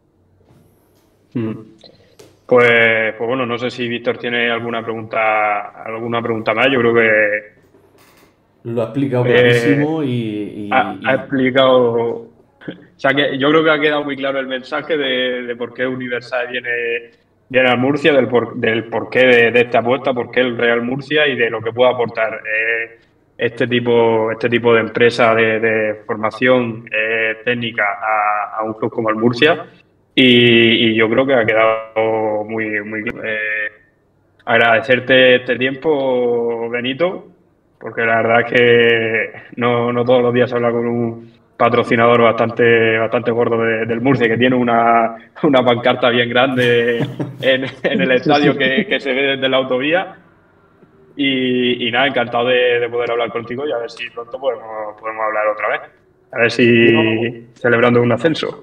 Mm. Pues, pues bueno, no sé si Víctor tiene alguna pregunta, alguna pregunta más. Yo creo que lo ha explicado clarísimo eh, y, y, ha, y... ha explicado. O sea que yo creo que ha quedado muy claro el mensaje de, de por qué Universal viene, viene al Murcia, del, por, del porqué de, de esta apuesta, por qué el Real Murcia y de lo que puede aportar eh, este tipo, este tipo de empresa de, de formación eh, técnica a, a un club como el Murcia. Y, y yo creo que ha quedado muy, muy claro. Eh, agradecerte este tiempo, Benito, porque la verdad es que no, no todos los días se habla con un patrocinador bastante bastante gordo de, del Murcia, que tiene una, una pancarta bien grande en, en el estadio que, que se ve desde la autovía. Y, y nada, encantado de, de poder hablar contigo y a ver si pronto podemos, podemos hablar otra vez. A ver si no, celebrando un ascenso.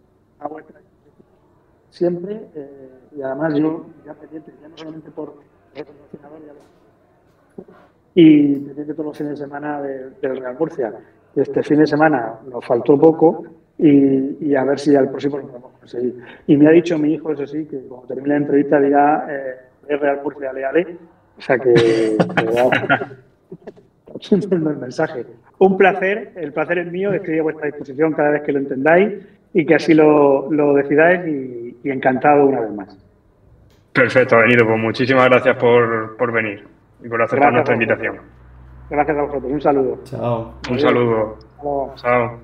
Siempre, eh, y además yo ya pendiente, ya no solamente por el patrocinador, ya y pendiente todos los fines de semana de, del Real Murcia. Este fin de semana nos faltó poco y, y a ver si al próximo lo podemos conseguir. Y me ha dicho mi hijo, eso sí, que cuando termine la entrevista diga eh, es Real Murcia, ale, ale. O sea que, que el mensaje. Un placer, el placer es mío, estoy a vuestra disposición cada vez que lo entendáis y que así lo, lo decidáis y, y encantado una vez más. Perfecto, Benito, pues muchísimas gracias por, por venir y por aceptar nuestra invitación. Gracias a vosotros, un saludo. Chao. Un saludo. Chao. Chao.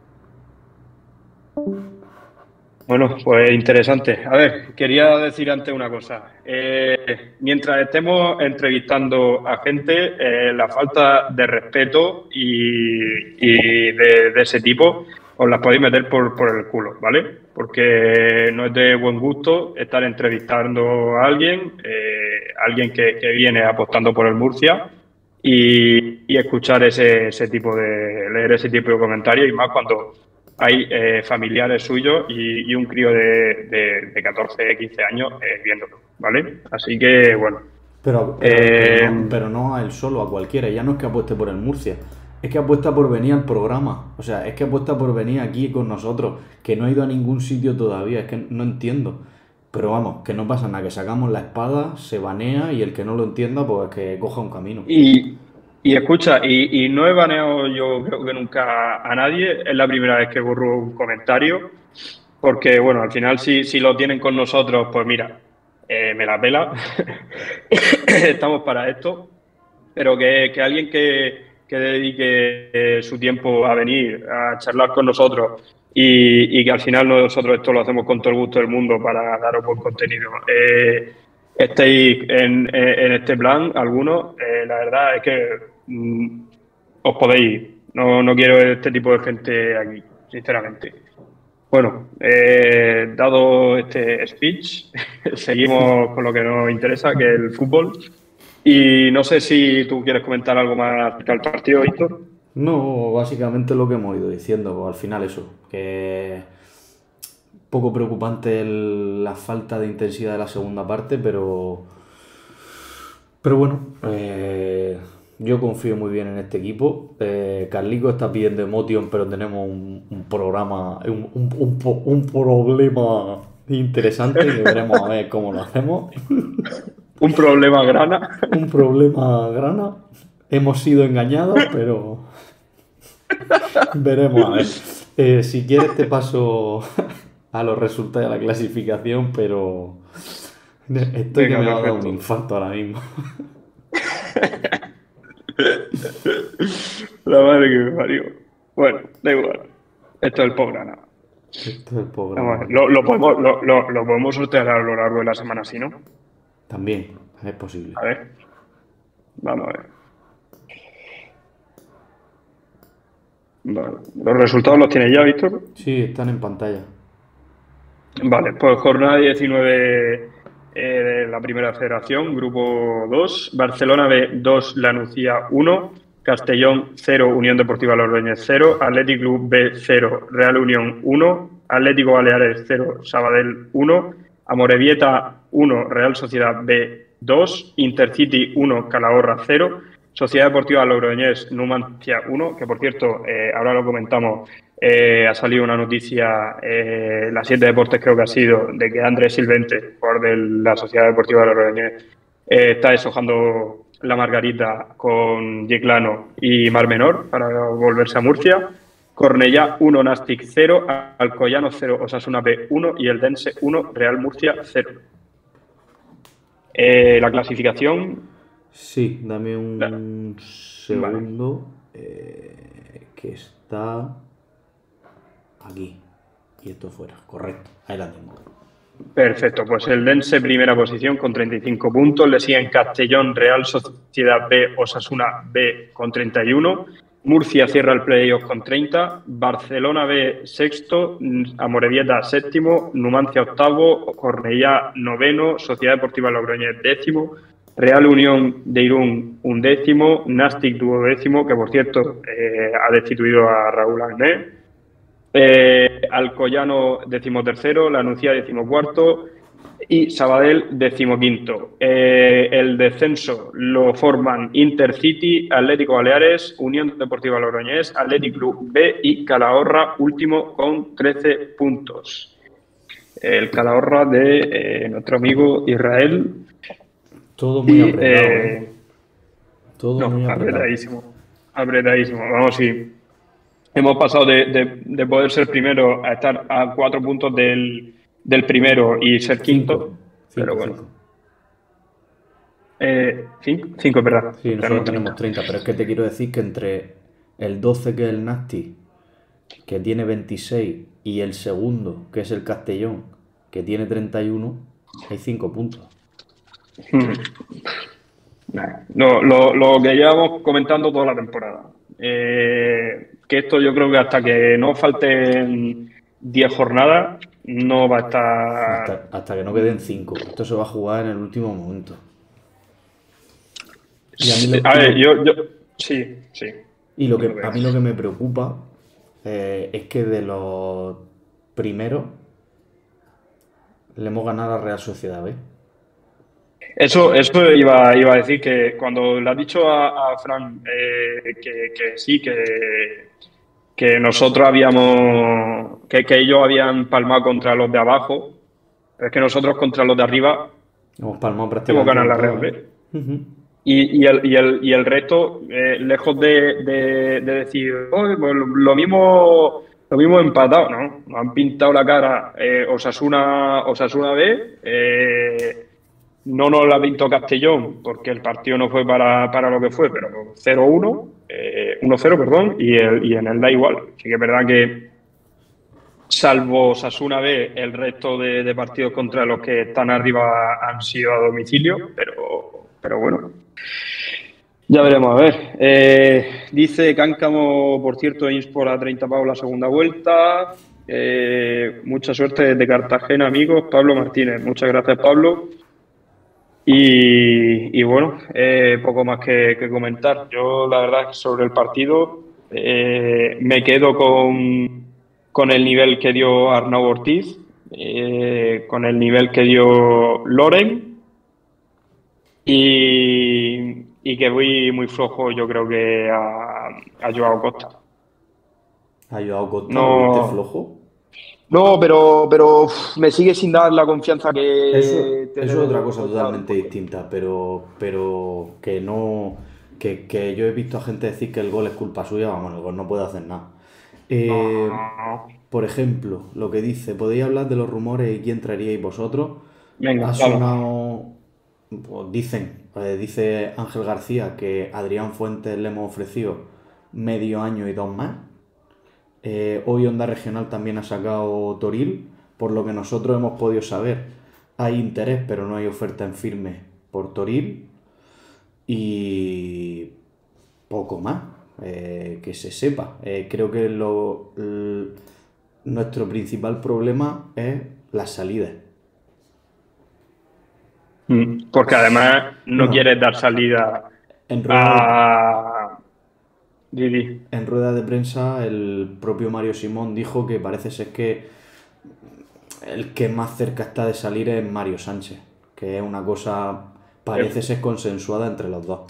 Bueno, pues interesante. A ver, quería decir antes una cosa. Eh, mientras estemos entrevistando a gente, eh, la falta de respeto y, y de, de ese tipo os las podéis meter por, por el culo, ¿vale? Porque no es de buen gusto estar entrevistando a alguien, eh, alguien que, que viene apostando por el Murcia y, y escuchar ese, ese tipo de, leer ese tipo de comentarios y más cuando hay eh, familiares suyos y, y un crío de, de, de catorce, quince años eh, viéndolo, ¿vale? Así que, bueno. Pero, pero, eh, pero, no, pero no a él solo, a cualquiera. Ya no es que apueste por el Murcia, es que apuesta por venir al programa. O sea, es que apuesta por venir aquí con nosotros, que no ha ido a ningún sitio todavía, es que no entiendo. Pero vamos, que no pasa nada, que sacamos la espada, se banea y el que no lo entienda, pues que coja un camino. Y... Y escucha, y, y no he baneado yo creo que nunca a nadie, es la primera vez que borro un comentario, porque bueno, al final si, si lo tienen con nosotros, pues mira, eh, me la pela, estamos para esto, pero que, que alguien que, que dedique eh, su tiempo a venir, a charlar con nosotros y, y que al final nosotros esto lo hacemos con todo el gusto del mundo para daros buen contenido. Eh, estéis en, en este plan, algunos, eh, la verdad es que mm, os podéis ir. No, no quiero este tipo de gente aquí, sinceramente. Bueno, eh, dado este speech, seguimos con lo que nos interesa, que es el fútbol. Y no sé si tú quieres comentar algo más acerca del partido, Víctor. No, básicamente lo que hemos ido diciendo, pues al final eso, que poco preocupante el, la falta de intensidad de la segunda parte, pero pero bueno, eh, Yo confío muy bien en este equipo. Eh, Carlico está pidiendo emotion, pero tenemos un, un programa, un, un, un, po- un problema interesante que veremos a ver cómo lo hacemos. Un problema grana. Un problema grana. Hemos sido engañados, pero veremos a ver. Eh, si quieres te paso a los resultados de la clasificación, pero estoy Venga, que me va a dar un perfecto. infarto ahora mismo. La madre que me parió. Bueno, da igual. Esto es el post grana. Esto es el Vamos a programa. ver, Lo, lo podemos, lo, lo- lo podemos sortear a lo largo de la semana, ¿sí, no? También es posible. A ver. Vamos a ver. Vale. ¿Los resultados los tienes ya, Víctor? Sí, están en pantalla. Vale, pues jornada diecinueve eh, de la Primera Federación, Grupo dos, Barcelona B dos, La Nucía uno, Castellón cero, Unión Deportiva Logroñés cero, Athletic Club B cero, Real Unión uno, Atlético Baleares cero, Sabadell uno, Amorebieta uno, Real Sociedad B dos, Intercity uno, Calahorra cero, Sociedad Deportiva Logroñés Numancia uno, que por cierto, eh, ahora lo comentamos, eh, ha salido una noticia, eh, la siete Deportes creo que ha sido, de que Andrés Silvente, jugador de la Sociedad Deportiva Logroñés, eh, está deshojando la margarita con Yeclano y Mar Menor para volverse a Murcia. Cornellá uno, Nastic cero, Alcoyano cero, Osasuna B uno y el Dense uno, Real Murcia cero. Eh, la clasificación, Sí, dame un Vale. segundo. eh, que está aquí. Y esto fuera, correcto. Ahí la tengo. perfecto, pues el Dense primera posición con treinta y cinco puntos, le siguen Castellón, Real Sociedad B, Osasuna B con treinta y uno, Murcia cierra el playoff con treinta, Barcelona B sexto, Amorebieta séptimo, Numancia octavo, Cornellá noveno, Sociedad Deportiva Logroñés décimo, Real Unión de Irún undécimo, Nastic duodécimo, que por cierto eh, ha destituido a Raúl Agné, eh, Alcoyano decimotercero, La Nucía decimocuarto y Sabadell decimoquinto. Eh, el descenso lo forman Intercity, Atlético Baleares, Unión Deportiva Logroñés, Athletic Club B y Calahorra último con trece puntos. El Calahorra de eh, nuestro amigo Israel. Todo muy Y, apretado, eh, ¿eh? Todo no, muy apretado. apretadísimo. Apretadísimo. Vamos, sí. Hemos pasado de, de- de poder ser primero a estar a cuatro puntos del, del primero y ser quinto. Cinco. pero Cinco, bueno. cinco. Eh, cinco, cinco, es verdad. Sí, nosotros Tenemos tenemos treinta, pero es que te quiero decir que entre el doce, que es el Nasty, que tiene veintiséis, y el segundo, que es el Castellón, que tiene treinta y uno, hay cinco puntos. Lo, lo- lo que llevamos comentando toda la temporada. Eh, que esto yo creo que hasta que no falten diez jornadas no va a estar... Hasta, hasta que no queden cinco. Esto se va a jugar en el último momento. Y a mí lo, A ver, y lo- yo, yo... Sí, sí. y lo que, Lo veo. a mí lo que me preocupa eh, es que de los primeros le hemos ganado a la Real Sociedad B. Eso, eso iba, iba a decir que cuando le has dicho a, a Fran eh, que, que sí, que, que nosotros habíamos, que, que ellos habían palmado contra los de abajo, es que nosotros contra los de arriba Hemos palmado hemos prácticamente ganado la con Real todo, B. ¿eh? Ujú. Y, y, el, y, el, y el resto, eh, lejos de, de, de decir, "Oye, pues lo lo mismo, lo mismo empatado", ¿no? Nos han pintado la cara eh, Osasuna, Osasuna B, eh, no nos la pintó Castellón, porque el partido no fue para, para lo que fue, pero cero uno, eh, uno cero, perdón, y, el, y en el da igual. Así que es verdad que, salvo Osasuna B, el resto de, de partidos contra los que están arriba han sido a domicilio, pero, pero bueno. Ya veremos, a ver. Eh, dice Cáncamo, por cierto, Inspor a treinta pavos la segunda vuelta. Eh, mucha suerte desde Cartagena, amigos. Pablo Martínez, muchas gracias, Pablo. Y, y bueno, eh, poco más que, que comentar. Yo, la verdad, sobre el partido, eh, me quedo con, con el nivel que dio Arnau Ortiz, eh, con el nivel que dio Loren. Y, y que voy muy flojo, yo creo que a, a Joao Costa. ¿Ha Joao Costa? ¿Lo No, viste flojo? no, pero, pero uf, me sigue sin dar la confianza que Eso, te eso es debe otra de cosa dar un totalmente portero. distinta, pero, pero que no. Que, que yo he visto a gente decir que el gol es culpa suya, vamos, el gol no puede hacer nada. No, Eh, no, no. por ejemplo, lo que dice, ¿podéis hablar de los rumores y quién traeríais vosotros? Venga, Ha vamos. sonado, pues dicen, eh, dice Ángel García que Adrián Fuentes le hemos ofrecido medio año y dos más. Eh, hoy Onda Regional también ha sacado Toril, por lo que nosotros hemos podido saber. Hay interés, pero no hay oferta en firme por Toril. Y poco más eh, que se sepa. Eh, creo que lo, l- nuestro principal problema es las salidas. Mm, Porque además no Bueno, quieres dar salida en rueda de, a Didi. en rueda de prensa el propio Mario Simón dijo que parece ser que el que más cerca está de salir es Mario Sánchez, que es una cosa, parece ser consensuada entre los dos.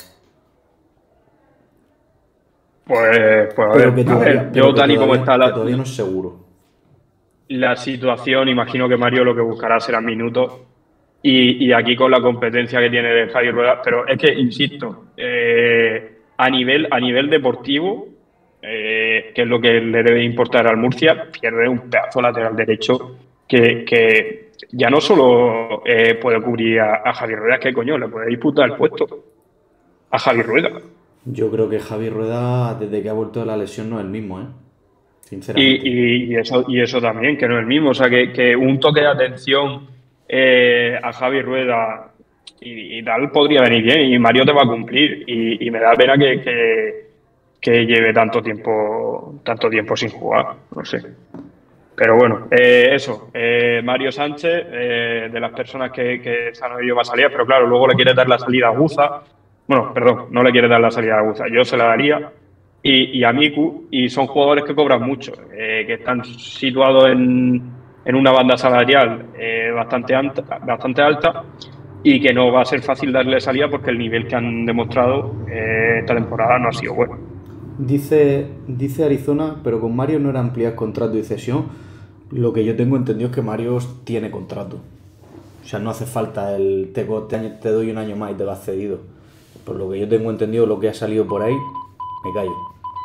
Pues, pues a Pero ver, que a todavía, ver, pero yo que tal y como todavía, está que la, todavía no es seguro. la situación, imagino que Mario lo que buscará serán minutos. Y, y aquí con la competencia que tiene de Javi Rueda, pero es que, insisto, eh, a nivel, a nivel deportivo, eh, que es lo que le debe importar al Murcia, pierde un pedazo lateral derecho que, que ya no solo eh, puede cubrir a, a Javi Rueda, es que coño, le puede disputar el puesto a Javi Rueda. Yo creo que Javi Rueda, desde que ha vuelto de la lesión, no es el mismo, ¿eh? Sinceramente. Y, y- y eso, y eso también, que no es el mismo. O sea, que, que un toque de atención eh, a Javi Rueda y, y tal podría venir bien. Y Mario te va a cumplir. Y, y me da pena que, que, que lleve tanto tiempo, tanto tiempo sin jugar. No sé. Pero bueno, eh, eso. eh, Mario Sánchez, eh, de las personas que, que se han oído va a salir, pero claro, luego le quiere dar la salida a Guza. Bueno, perdón, no le quiere dar la salida a Guza. Yo se la daría y, y a Miku, y son jugadores que cobran mucho, eh, que están situados en, en una banda salarial eh, bastante, alta, bastante alta y que no va a ser fácil darle salida porque el nivel que han demostrado eh, esta temporada no ha sido bueno. Dice, dice Arizona, pero con Mario no era ampliar contrato y cesión. Lo que yo tengo entendido es que Mario tiene contrato. O sea, no hace falta el te, co- te, año- te doy un año más y te vas cedido. Por lo que yo tengo entendido, lo que ha salido por ahí, me callo.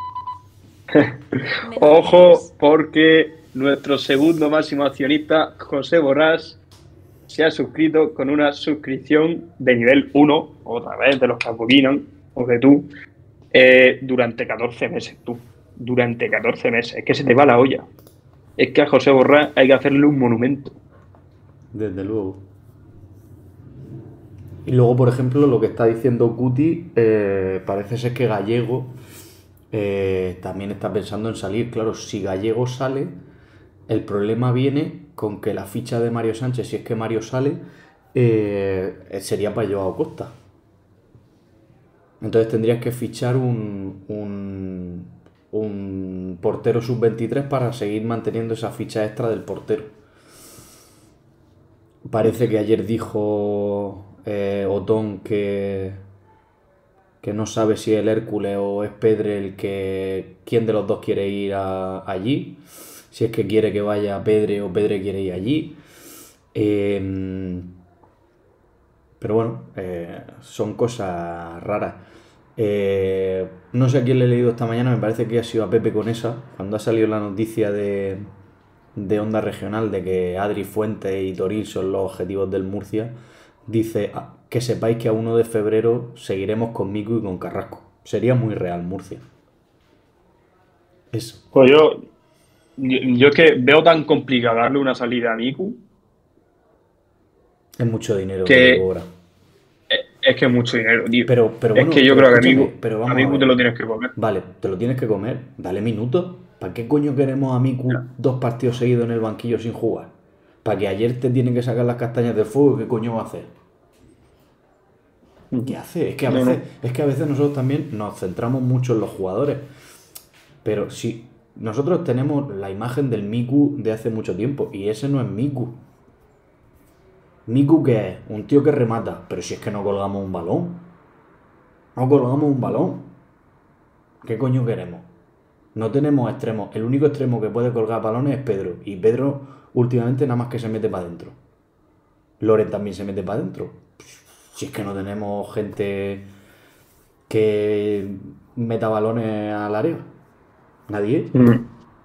Ojo, porque nuestro segundo máximo accionista, José Borrás, se ha suscrito con una suscripción de nivel uno, otra vez de los que abominan, o de tú, eh, durante catorce meses, tú. Durante catorce meses. Es que se te va la olla. Es que a José Borrás hay que hacerle un monumento. Desde luego. Y luego, por ejemplo, lo que está diciendo Guti, eh, parece ser que Gallego eh, también está pensando en salir. Claro, si Gallego sale, el problema viene con que la ficha de Mario Sánchez, si es que Mario sale, eh, sería para Joao Costa. Entonces tendrías que fichar un, un, un portero sub veintitrés para seguir manteniendo esa ficha extra del portero. Parece que ayer dijo eh, Otón que, que no sabe si el Hércules o es Pedre el que quién de los dos quiere ir a- allí, si es que quiere que vaya Pedre o Pedre quiere ir allí. Eh, pero bueno, eh, son cosas raras. Eh, no sé a quién le he leído esta mañana, me parece que ha sido a Pepe Conesa, cuando ha salido la noticia de, de Onda Regional de que Adri Fuentes y Toril son los objetivos del Murcia. Dice "Ah, que sepáis que a uno de febrero seguiremos con Miku y con Carrasco". Sería muy real Murcia. Eso. Pues yo, yo, yo es que veo tan complicado darle una salida a Miku Es mucho dinero que que te cobra. es, es que es mucho dinero, tío. Pero, pero es bueno, que yo pero creo que a escúchame, Miku, pero a vamos a Miku ver. te lo tienes que comer. Vale, te lo tienes que comer, dale minutos. ¿Para qué coño queremos a Miku dos partidos seguidos en el banquillo sin jugar? ¿Para que ayer te tienen que sacar las castañas del fuego? ¿Qué coño va a hacer? ¿Qué hace? Es que a No, veces, no. es que a veces nosotros también nos centramos mucho en los jugadores. Pero si nosotros tenemos la imagen del Miku de hace mucho tiempo, y ese no es Miku. ¿Miku qué es? Un tío que remata, pero si es que no colgamos un balón. No colgamos un balón. ¿Qué coño queremos? No tenemos extremos. El único extremo que puede colgar balones es Pedro. Y Pedro últimamente nada más que se mete para adentro. Loren también se mete para adentro. Si es que no tenemos gente que meta balones al área. Nadie. Mm.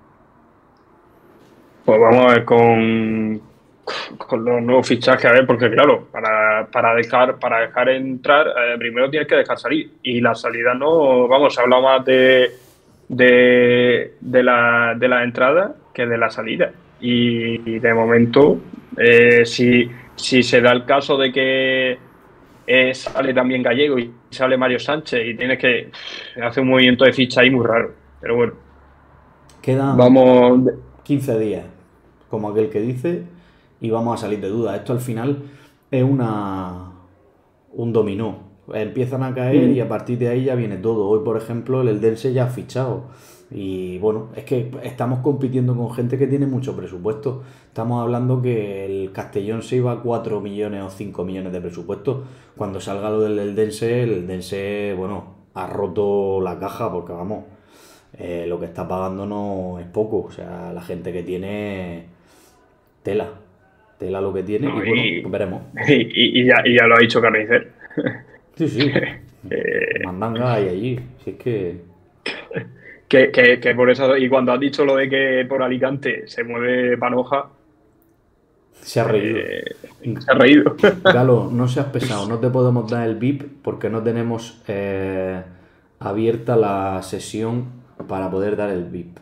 Pues vamos a ver con, con los nuevos fichajes, a ver, porque claro, para, para dejar para dejar entrar, eh, primero tienes que dejar salir. Y la salida no, vamos, se ha hablado más de, de, de la, de la entrada que de la salida. Y, y de momento, eh, si, si se da el caso de que eh, sale también Gallego y sale Mario Sánchez y tienes que hacer un movimiento de ficha ahí muy raro. Pero bueno, Quedan vamos. quince días, como aquel que dice, y vamos a salir de dudas. Esto al final es una un dominó. Empiezan a caer y a partir de ahí ya viene todo. Hoy, por ejemplo, el Eldense ya ha fichado. Y bueno, es que estamos compitiendo con gente que tiene mucho presupuesto. Estamos hablando que el Castellón se iba a cuatro millones o cinco millones de presupuesto. Cuando salga lo del Eldense, el Eldense, bueno, ha roto la caja porque vamos, eh, lo que está pagando no es poco. O sea, la gente que tiene tela. Tela lo que tiene No, y bueno, y, pues veremos. y, y ya, y ya lo ha dicho Carnicer. Sí, sí. Eh, Mandanga hay allí. Si es que... que, que, que por eso, y cuando has dicho lo de que por Alicante se mueve Panoja, Se ha reído. eh, se ha reído. Galo, no seas pesado, no te podemos dar el V I P porque no tenemos eh, abierta la sesión para poder dar el V I P.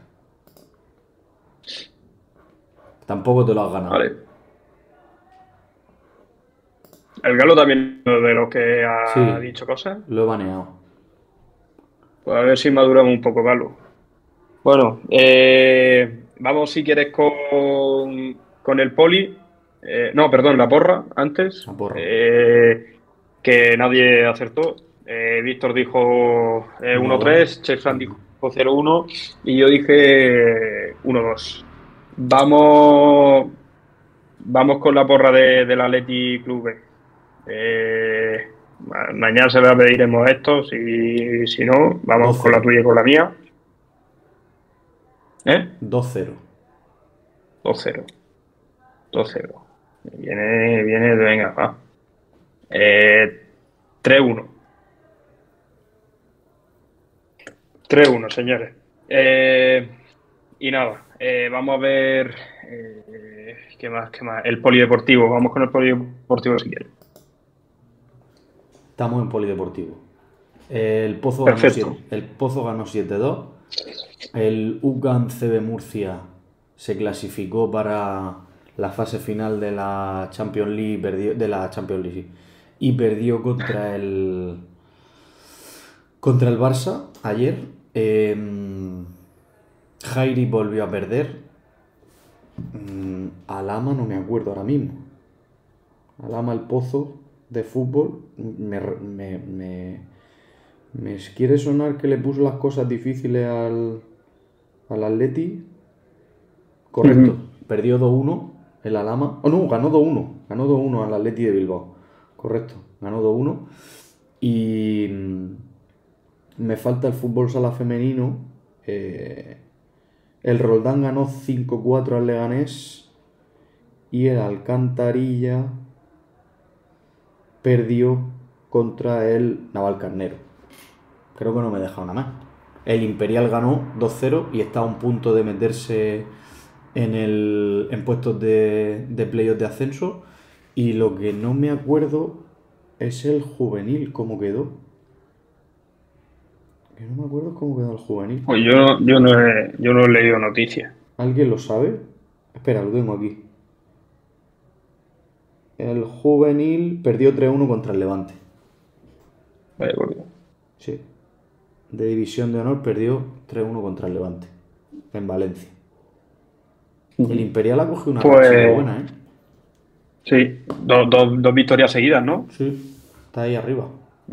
Tampoco te lo has ganado. Vale. El Galo también es de los que ha Sí. dicho cosas. Lo he baneado. Pues a ver si maduramos un poco, Galo. Bueno, eh, vamos si quieres con, con el poli. Eh, no, perdón, la porra antes. La porra. Eh, que nadie acertó. Eh, Víctor dijo eh, uno tres, Chefran dijo cero uno y yo dije uno dos. Vamos, vamos con la porra de, del Athletic Club B. Eh, ma- mañana se la pediremos esto, si, si no, vamos dos con la cero. tuya y con la mía. ¿Eh? dos cero. dos cero. dos cero. Viene, viene, venga, va. Eh, tres uno. tres uno, señores. Eh, y nada, eh, vamos a ver. Eh, ¿qué más? ¿Qué más? El polideportivo. Vamos con el polideportivo si quieres. Estamos en polideportivo. El Pozo ganó Perfecto. siete el Pozo ganó siete dos. El U C A M C B Murcia se clasificó para la fase final de la Champions League, perdió, de la Champions League, sí, y perdió contra el contra el Barça ayer. Eh, Jairi volvió a perder. Mm, Alama no me acuerdo ahora mismo. Alama el Pozo de fútbol. Me, me, me, me quiere sonar que le puso las cosas difíciles al, al Atleti. Correcto. Ujú. Perdió dos uno el Alama. Oh, no, ganó dos uno. Ganó dos uno al Atleti de Bilbao. Correcto. Ganó dos uno. Y mm, me falta el fútbol sala femenino. Eh, el Roldán ganó cinco cuatro al Leganés. Y el Alcantarilla perdió contra el Navalcarnero. Creo que no me he dejado nada más. El Imperial ganó dos cero y está a un punto de meterse en, el, en puestos de, de playoff de ascenso. Y lo que no me acuerdo es el juvenil, cómo quedó. Que no me acuerdo cómo quedó el juvenil. Pues yo, no- yo, no he, yo no he leído noticias. ¿Alguien lo sabe? Espera, lo tengo aquí. El juvenil perdió tres uno contra el Levante. Vaya por Dios. Sí. De división de honor perdió tres uno contra el Levante. En Valencia. El Imperial ha cogido una Pues- racha muy buena, ¿eh? Sí, dos, dos, dos victorias seguidas, ¿no? Sí. Está ahí arriba.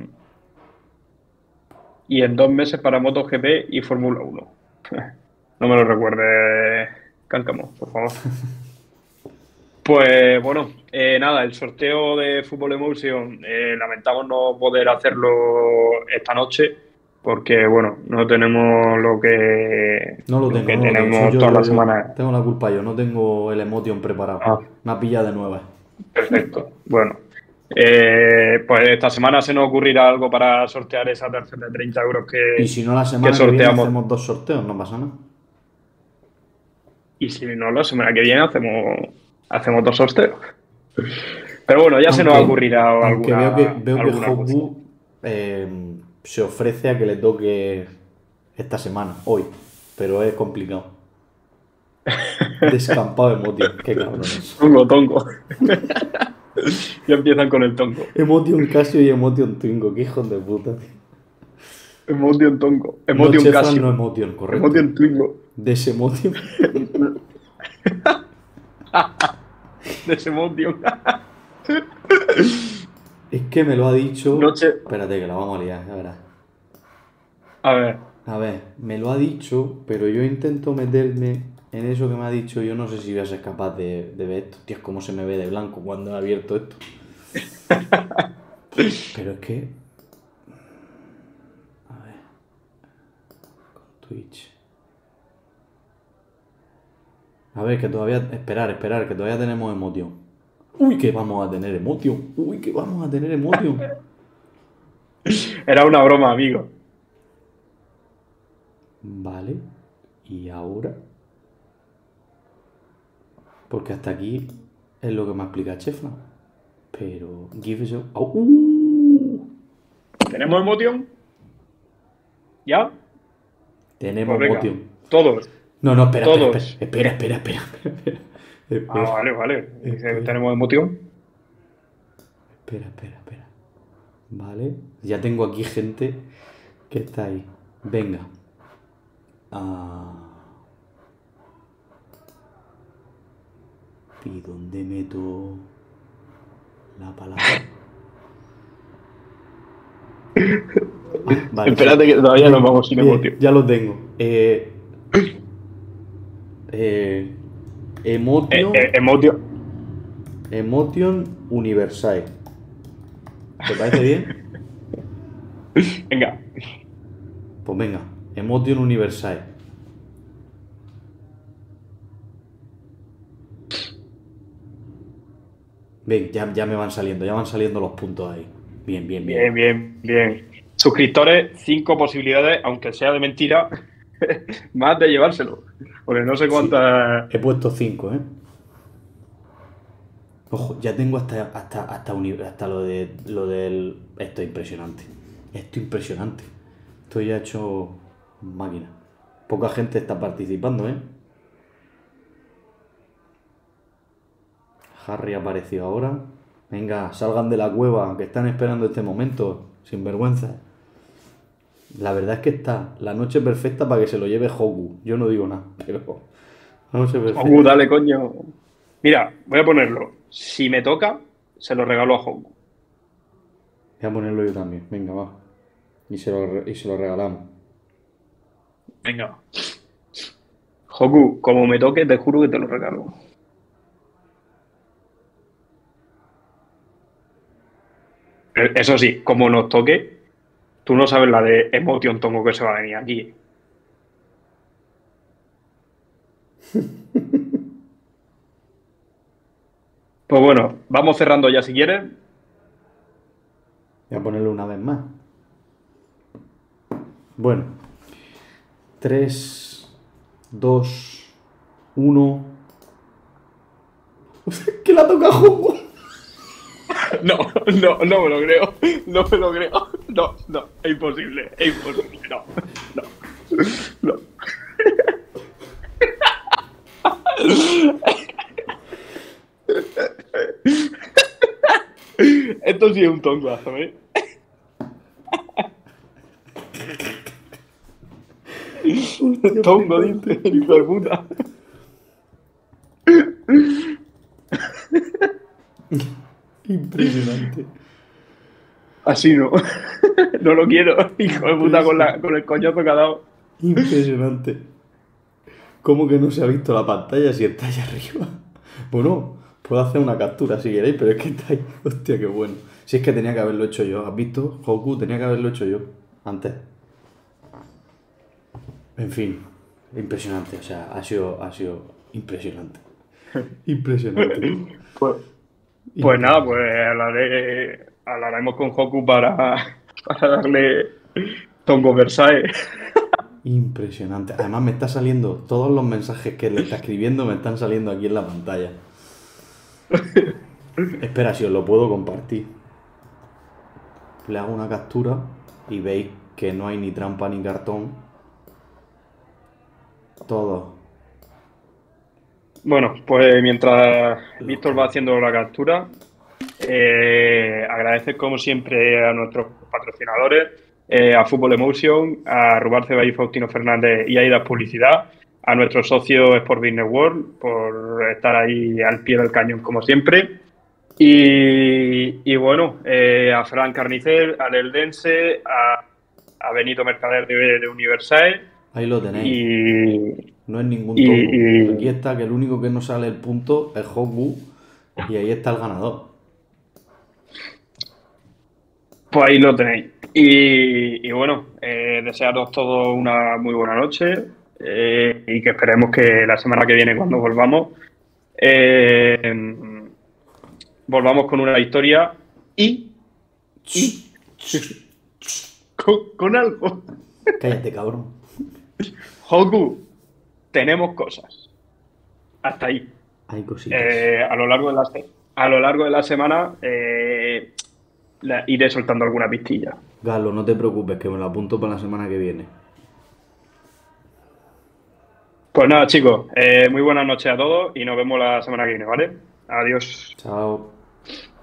Y en dos meses para MotoGP y Fórmula uno. No me lo recuerde, Cáncamo, por favor. Pues bueno, eh, nada, el sorteo de Fútbol Emotion, eh, lamentamos no poder hacerlo esta noche porque, bueno, no tenemos lo que, No lo lo tengo, que no lo tengo. Soy tenemos yo, todas yo, las yo. semanas. Tengo la culpa yo, no tengo el Emotion preparado. Ah, Me ha pillado de nueva. perfecto. Bueno, eh, pues esta semana se nos ocurrirá algo para sortear esa tarjeta de treinta euros Y que, si no, la que semana que viene sorteamos. hacemos dos sorteos, no pasa nada. Y si no, la semana que viene hacemos, hacemos dos sorteos. Pero bueno, ya se nos Aunque, ocurrirá aunque alguna, veo que, veo que alguna cosa. Hoku eh, se ofrece a que le toque esta semana, hoy, pero es complicado. Descampado Emotion, qué cabrones. Tongo, tongo. Ya empiezan con el tongo. Emotion Casio y Emotion Twingo, qué hijos de puta, tío. Emotion tongo. No, Emotion Chefran, Casio. no Emotion, correcto. Emotion twingo. Desemotion. Desemotion. Es que me lo ha dicho. Noche. Espérate, que la vamos a liar, ya verás. A ver. A ver, me lo ha dicho, pero yo intento meterme en eso que me ha dicho. Yo no sé si voy a ser capaz de, de ver esto. Tío, es como se me ve de blanco cuando he abierto esto. Pero es que. A ver. Con Twitch. A ver, que todavía. Esperar, esperar, que todavía tenemos Emotion. Uy, que vamos a tener Emotion. Uy, que vamos a tener Emotion. Era una broma, amigo. Vale. Y ahora. Porque hasta aquí es lo que me explica Chefna. Pero. Give us a. Oh, uh, ¿Tenemos Emotion? ¿Ya? tenemos Pues venga, Emotion. todos. No, no, espera, Todos. espera, espera, espera, espera, espera, espera. Ah, Espera, vale, vale. Dice, Espera. ¿tenemos Emotion? espera, espera, espera. Vale. Ya tengo aquí gente que está ahí. Venga. Ah. ¿Y dónde meto la palabra? Ah, vale. Espérate que todavía nos vamos sin Bien, Emotion. ya lo tengo. Eh, eh, Eh, Emotion, eh, Emotion. Emotion Universal. ¿Te parece bien? Venga. Pues venga, Emotion Universal. Ven, ya, ya me van saliendo, ya van saliendo los puntos ahí. Bien, bien, Bien, bien. bien, bien. Suscriptores, cinco posibilidades, aunque sea de mentira, más de llevárselo. Porque no sé cuántas. He puesto cinco, ¿eh? Ojo, ya tengo hasta hasta hasta, uni- hasta lo de lo del. Esto es impresionante. Esto es impresionante. Esto ya he hecho máquina. Poca gente está participando, ¿eh? Harry apareció ahora. Venga, salgan de la cueva, que están esperando este momento. Sin vergüenza. La verdad es que está la noche perfecta para que se lo lleve Hoku. Yo no digo nada, pero. La noche perfecta. Hoku, dale, coño. Mira, voy a ponerlo. Si me toca, se lo regalo a Hoku. Voy a ponerlo yo también. Venga, va. Y se lo, re- y se lo regalamos. Venga. Hoku, como me toque, te juro que te lo regalo. Eh, Eso sí, como nos toque, tú no sabes la de Emotion Tongo que se va a venir aquí. Pues bueno, vamos cerrando ya si quieres. Voy a ponerlo una vez más. Bueno. tres, dos, uno. ¿Qué la toca Hoku? No, no, no me lo creo. No me lo creo. No, no, es imposible, es imposible. No, no, no. Esto sí es un tongazo, ¿eh? Tongo, dice, hijo de puta. Impresionante. Así no. No lo quiero, hijo de puta, con, la, con el coñazo que ha dado. Impresionante. ¿Cómo que no se ha visto la pantalla si está allá arriba? Bueno, Puedo hacer una captura si queréis, pero es que está ahí. Hostia, qué bueno. Si es que tenía que haberlo hecho yo. ¿Has visto? Goku tenía que haberlo hecho yo. Antes. En fin. Impresionante. O sea, ha sido, ha sido impresionante. Impresionante. Pues, pues nada, pues hablaré, hablaremos con Goku para, para darle Tongo Versailles. Impresionante. Además me está saliendo, todos los mensajes que le está escribiendo me están saliendo aquí en la pantalla. Espera, si os lo puedo compartir. Le hago una captura y veis que no hay ni trampa ni cartón. Todo. Bueno, pues mientras Víctor va haciendo la captura, eh, agradecer como siempre a nuestros patrocinadores, eh, a Fútbol Emotion, a Rubén Ceba y Faustino Fernández y Aidas Publicidad, a nuestro socio Sport Business World por estar ahí al pie del cañón como siempre. Y, y bueno, eh, a Fran Carnicer, al Eldense, a, a Benito Mercader de, de Universal. Ahí lo tenéis. Y, no es ningún y, topo. y, Aquí está que el único que no sale el punto es Goku y ahí está el ganador. Pues ahí lo tenéis. Y, y bueno, eh, desearos todos una muy buena noche eh, y que esperemos que la semana que viene, cuando volvamos, eh, volvamos con una historia y, y con, con algo. Cállate, cabrón. Goku, tenemos cosas. Hasta ahí. Hay cositas. Eh, a lo largo de la, a lo largo de la semana eh, la, iré soltando alguna pistilla. Galo, no te preocupes, que me lo apunto para la semana que viene. Pues nada, chicos, eh, muy buenas noches a todos y nos vemos la semana que viene, ¿vale? Adiós. Chao.